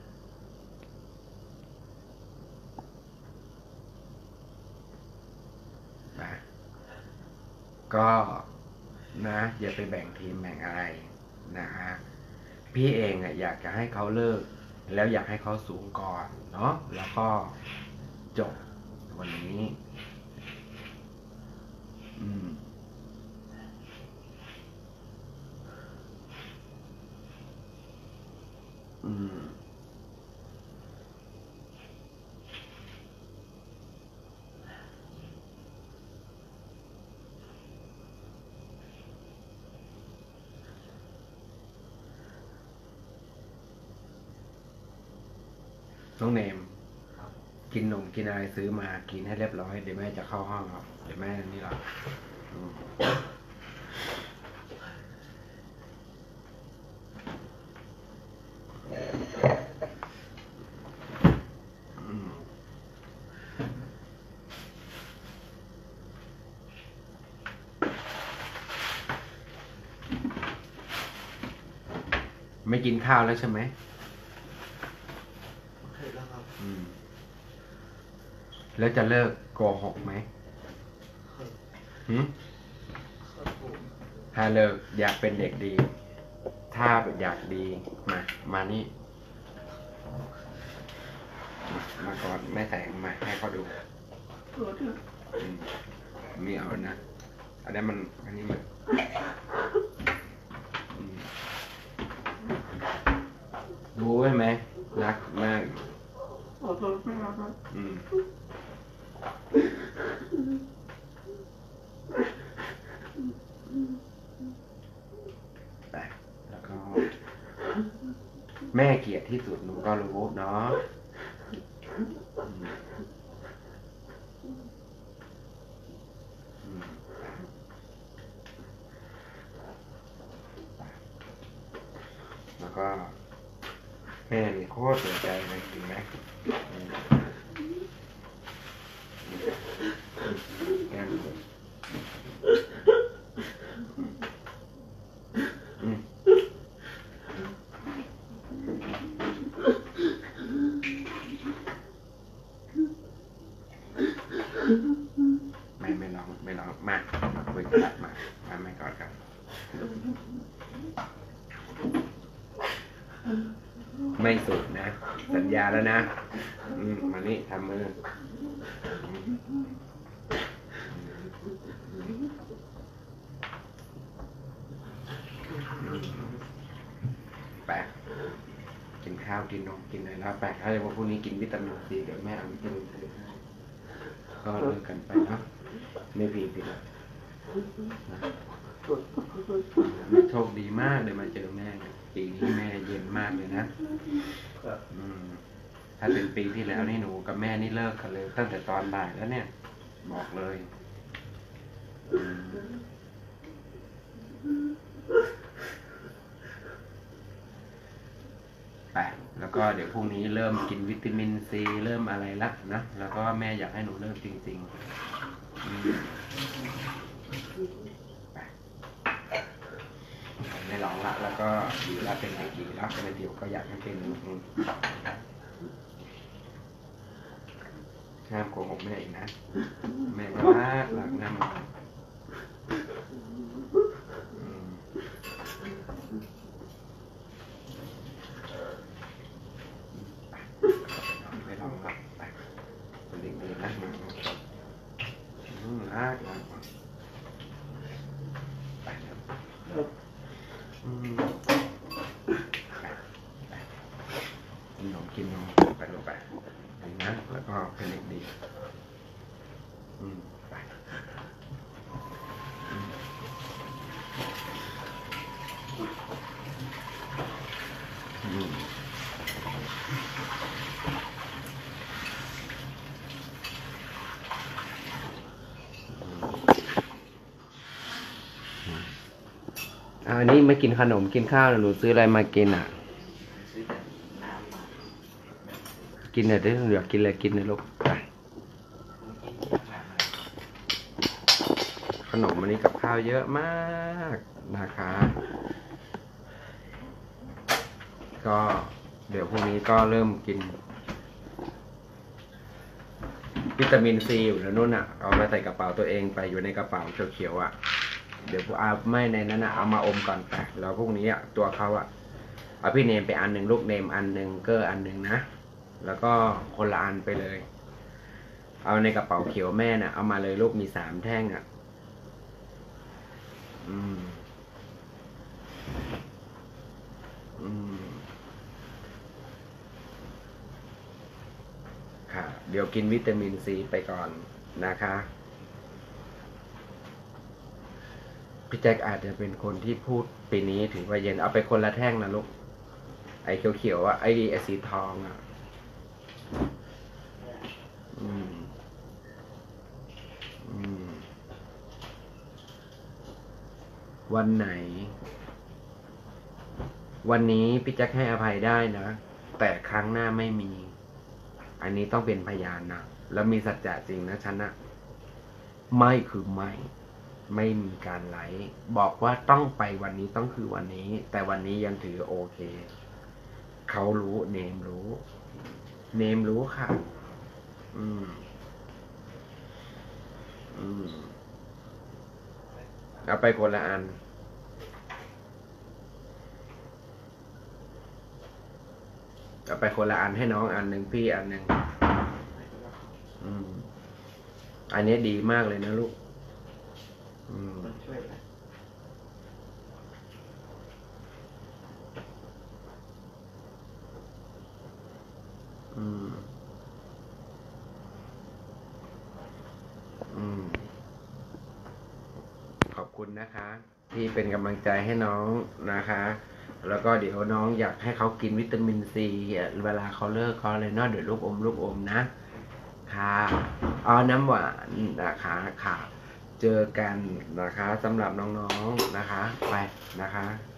นะก็นะอย่าไปแบ่งทีมแบ่งอะไรนะฮะพี่เองอ่ะอยากจะให้เขาเลิก แล้วอยากให้เขาสูงก่อนเนาะแล้วก็จบวันนี้ อืม อืม น้องเนมครับกินนมกินอะไรซื้อมากินให้เรียบร้อยเดี๋ยวแม่จะเข้าห้องครับเดี๋ยวแม่นี่หรออืมอืมไม่กินข้าวแล้วใช่ไหมโอเคแล้วครับอืม แล้วจะเลิกโกหกไหมครับหืมครับผมถ้าเลิกอยากเป็นเด็กดี ถ้าอยากดีมานี่ มาก่อนแม่แต่งมาให้เขาดูอืมไม่เอานะอันนี้อันนี้มันอืมรู้ใช่ไหมรักมากอืมไปแล้วก็ แม่เกลียดที่สุดหนูก็รู้เนาะอืมอืมแล้วก็ แม่นี่โคตรสนใจเลยจริงไหมอืมแก้มอืมไม่ร้องมาคุยกันมาไม่กอดกันไม่สุดนะ สัญญาแล้วนะ มานี่ทำมือข้าวกินนมกินอะไรแล้วแปลกถ้าจะว่าพรุ่งนี้กินวิตามินซีเดี๋ยวแม่เอาวิตามินซีให้ก็เลิกกันไปเนาะไม่ผิดหรอกนะโชคดีมากเลยมาเจอแม่เนี่ยปีนี้แม่เย็นมากเลยนะถ้าเป็นปีที่แล้วนี่หนูกับแม่นี่เลิกกันเลยตั้งแต่ตอนบ่ายแล้วเนี่ยบอกเลยแล้วก็เดี๋ยวพรุ่งนี้เริ่มกินวิตามินซีเริ่มอะไรละนะแล้วก็แม่อยากให้หนูเริ่มจริงๆไม่ร้องละแล้วก็ดีละเป็นเด็กดีละเป็นเดี๋ยวก็อยากให้เป็นห้ามโกหกแม่อีกนะแม่ก็รักนะมันไม่ร้องละไปเป็นเด็กดีนะมันรักไปกินนมไปลงไปนะแล้วก็เป็นเด็กดีไปอันนี้ไม่กินขนมกินข้าวหนูซื้ออะไรมากินอ่ะกินหน่อยดิอยากกินอะไรกินนะลูกไปขนมอันนี้กับข้าวเยอะมากนะคะก็เดี๋ยวพรุ่งนี้ก็เริ่มกินวิตามินซีอยู่แล้วนู่นอ่ะเอาไปใส่กระเป๋าตัวเองไปอยู่ในกระเป๋าเขียวๆอ่ะเดี๋ยวไม่ในนั้นอ่ะเอามาอมก่อนไปแล้วพรุ่งนี้อ่ะตัวเขาอ่ะเอาพี่เนมไปอันหนึ่งลูกเนมอันหนึ่งเกอร์อันหนึ่งนะแล้วก็คนละอันไปเลยเอาในกระเป๋าเขียวแม่น่ะเอามาเลยลูกมี3 แท่งอ่ะค่ะเดี๋ยวกินวิตามินซีไปก่อนนะคะพี่แจ็คอาจจะเป็นคนที่พูดปีนี้ถือว่าเย็นเอาไปคนละแท่งนะลูกไอ้เขียวๆอ่ะไอ้สีทองอ่ะวันไหนวันนี้พี่แจ็คให้อภัยได้นะแต่ครั้งหน้าไม่มีอันนี้ต้องเป็นพยานนะแล้วมีสัจจะจริงนะฉันนะไม่คือไม่มีการไลฟ์บอกว่าต้องไปวันนี้ต้องคือวันนี้แต่วันนี้ยังถือโอเคเขารู้เนมรู้ค่ะเอาไปคนละอันเอาไปคนละอันให้น้องอันหนึ่งพี่อันหนึ่งอันนี้ดีมากเลยนะลูกช่วยขอบคุณนะคะที่เป็นกำลังใจให้น้องนะคะแล้วก็เดี๋ยวน้องอยากให้เขากินวิตามินซีเวลาเขาเลิกเขาเลยเนาะเดี๋ยวลูกอมนะค่ะน้ำหวานนะคะค่ะเจอกันนะคะสำหรับน้องๆนะคะไปนะคะ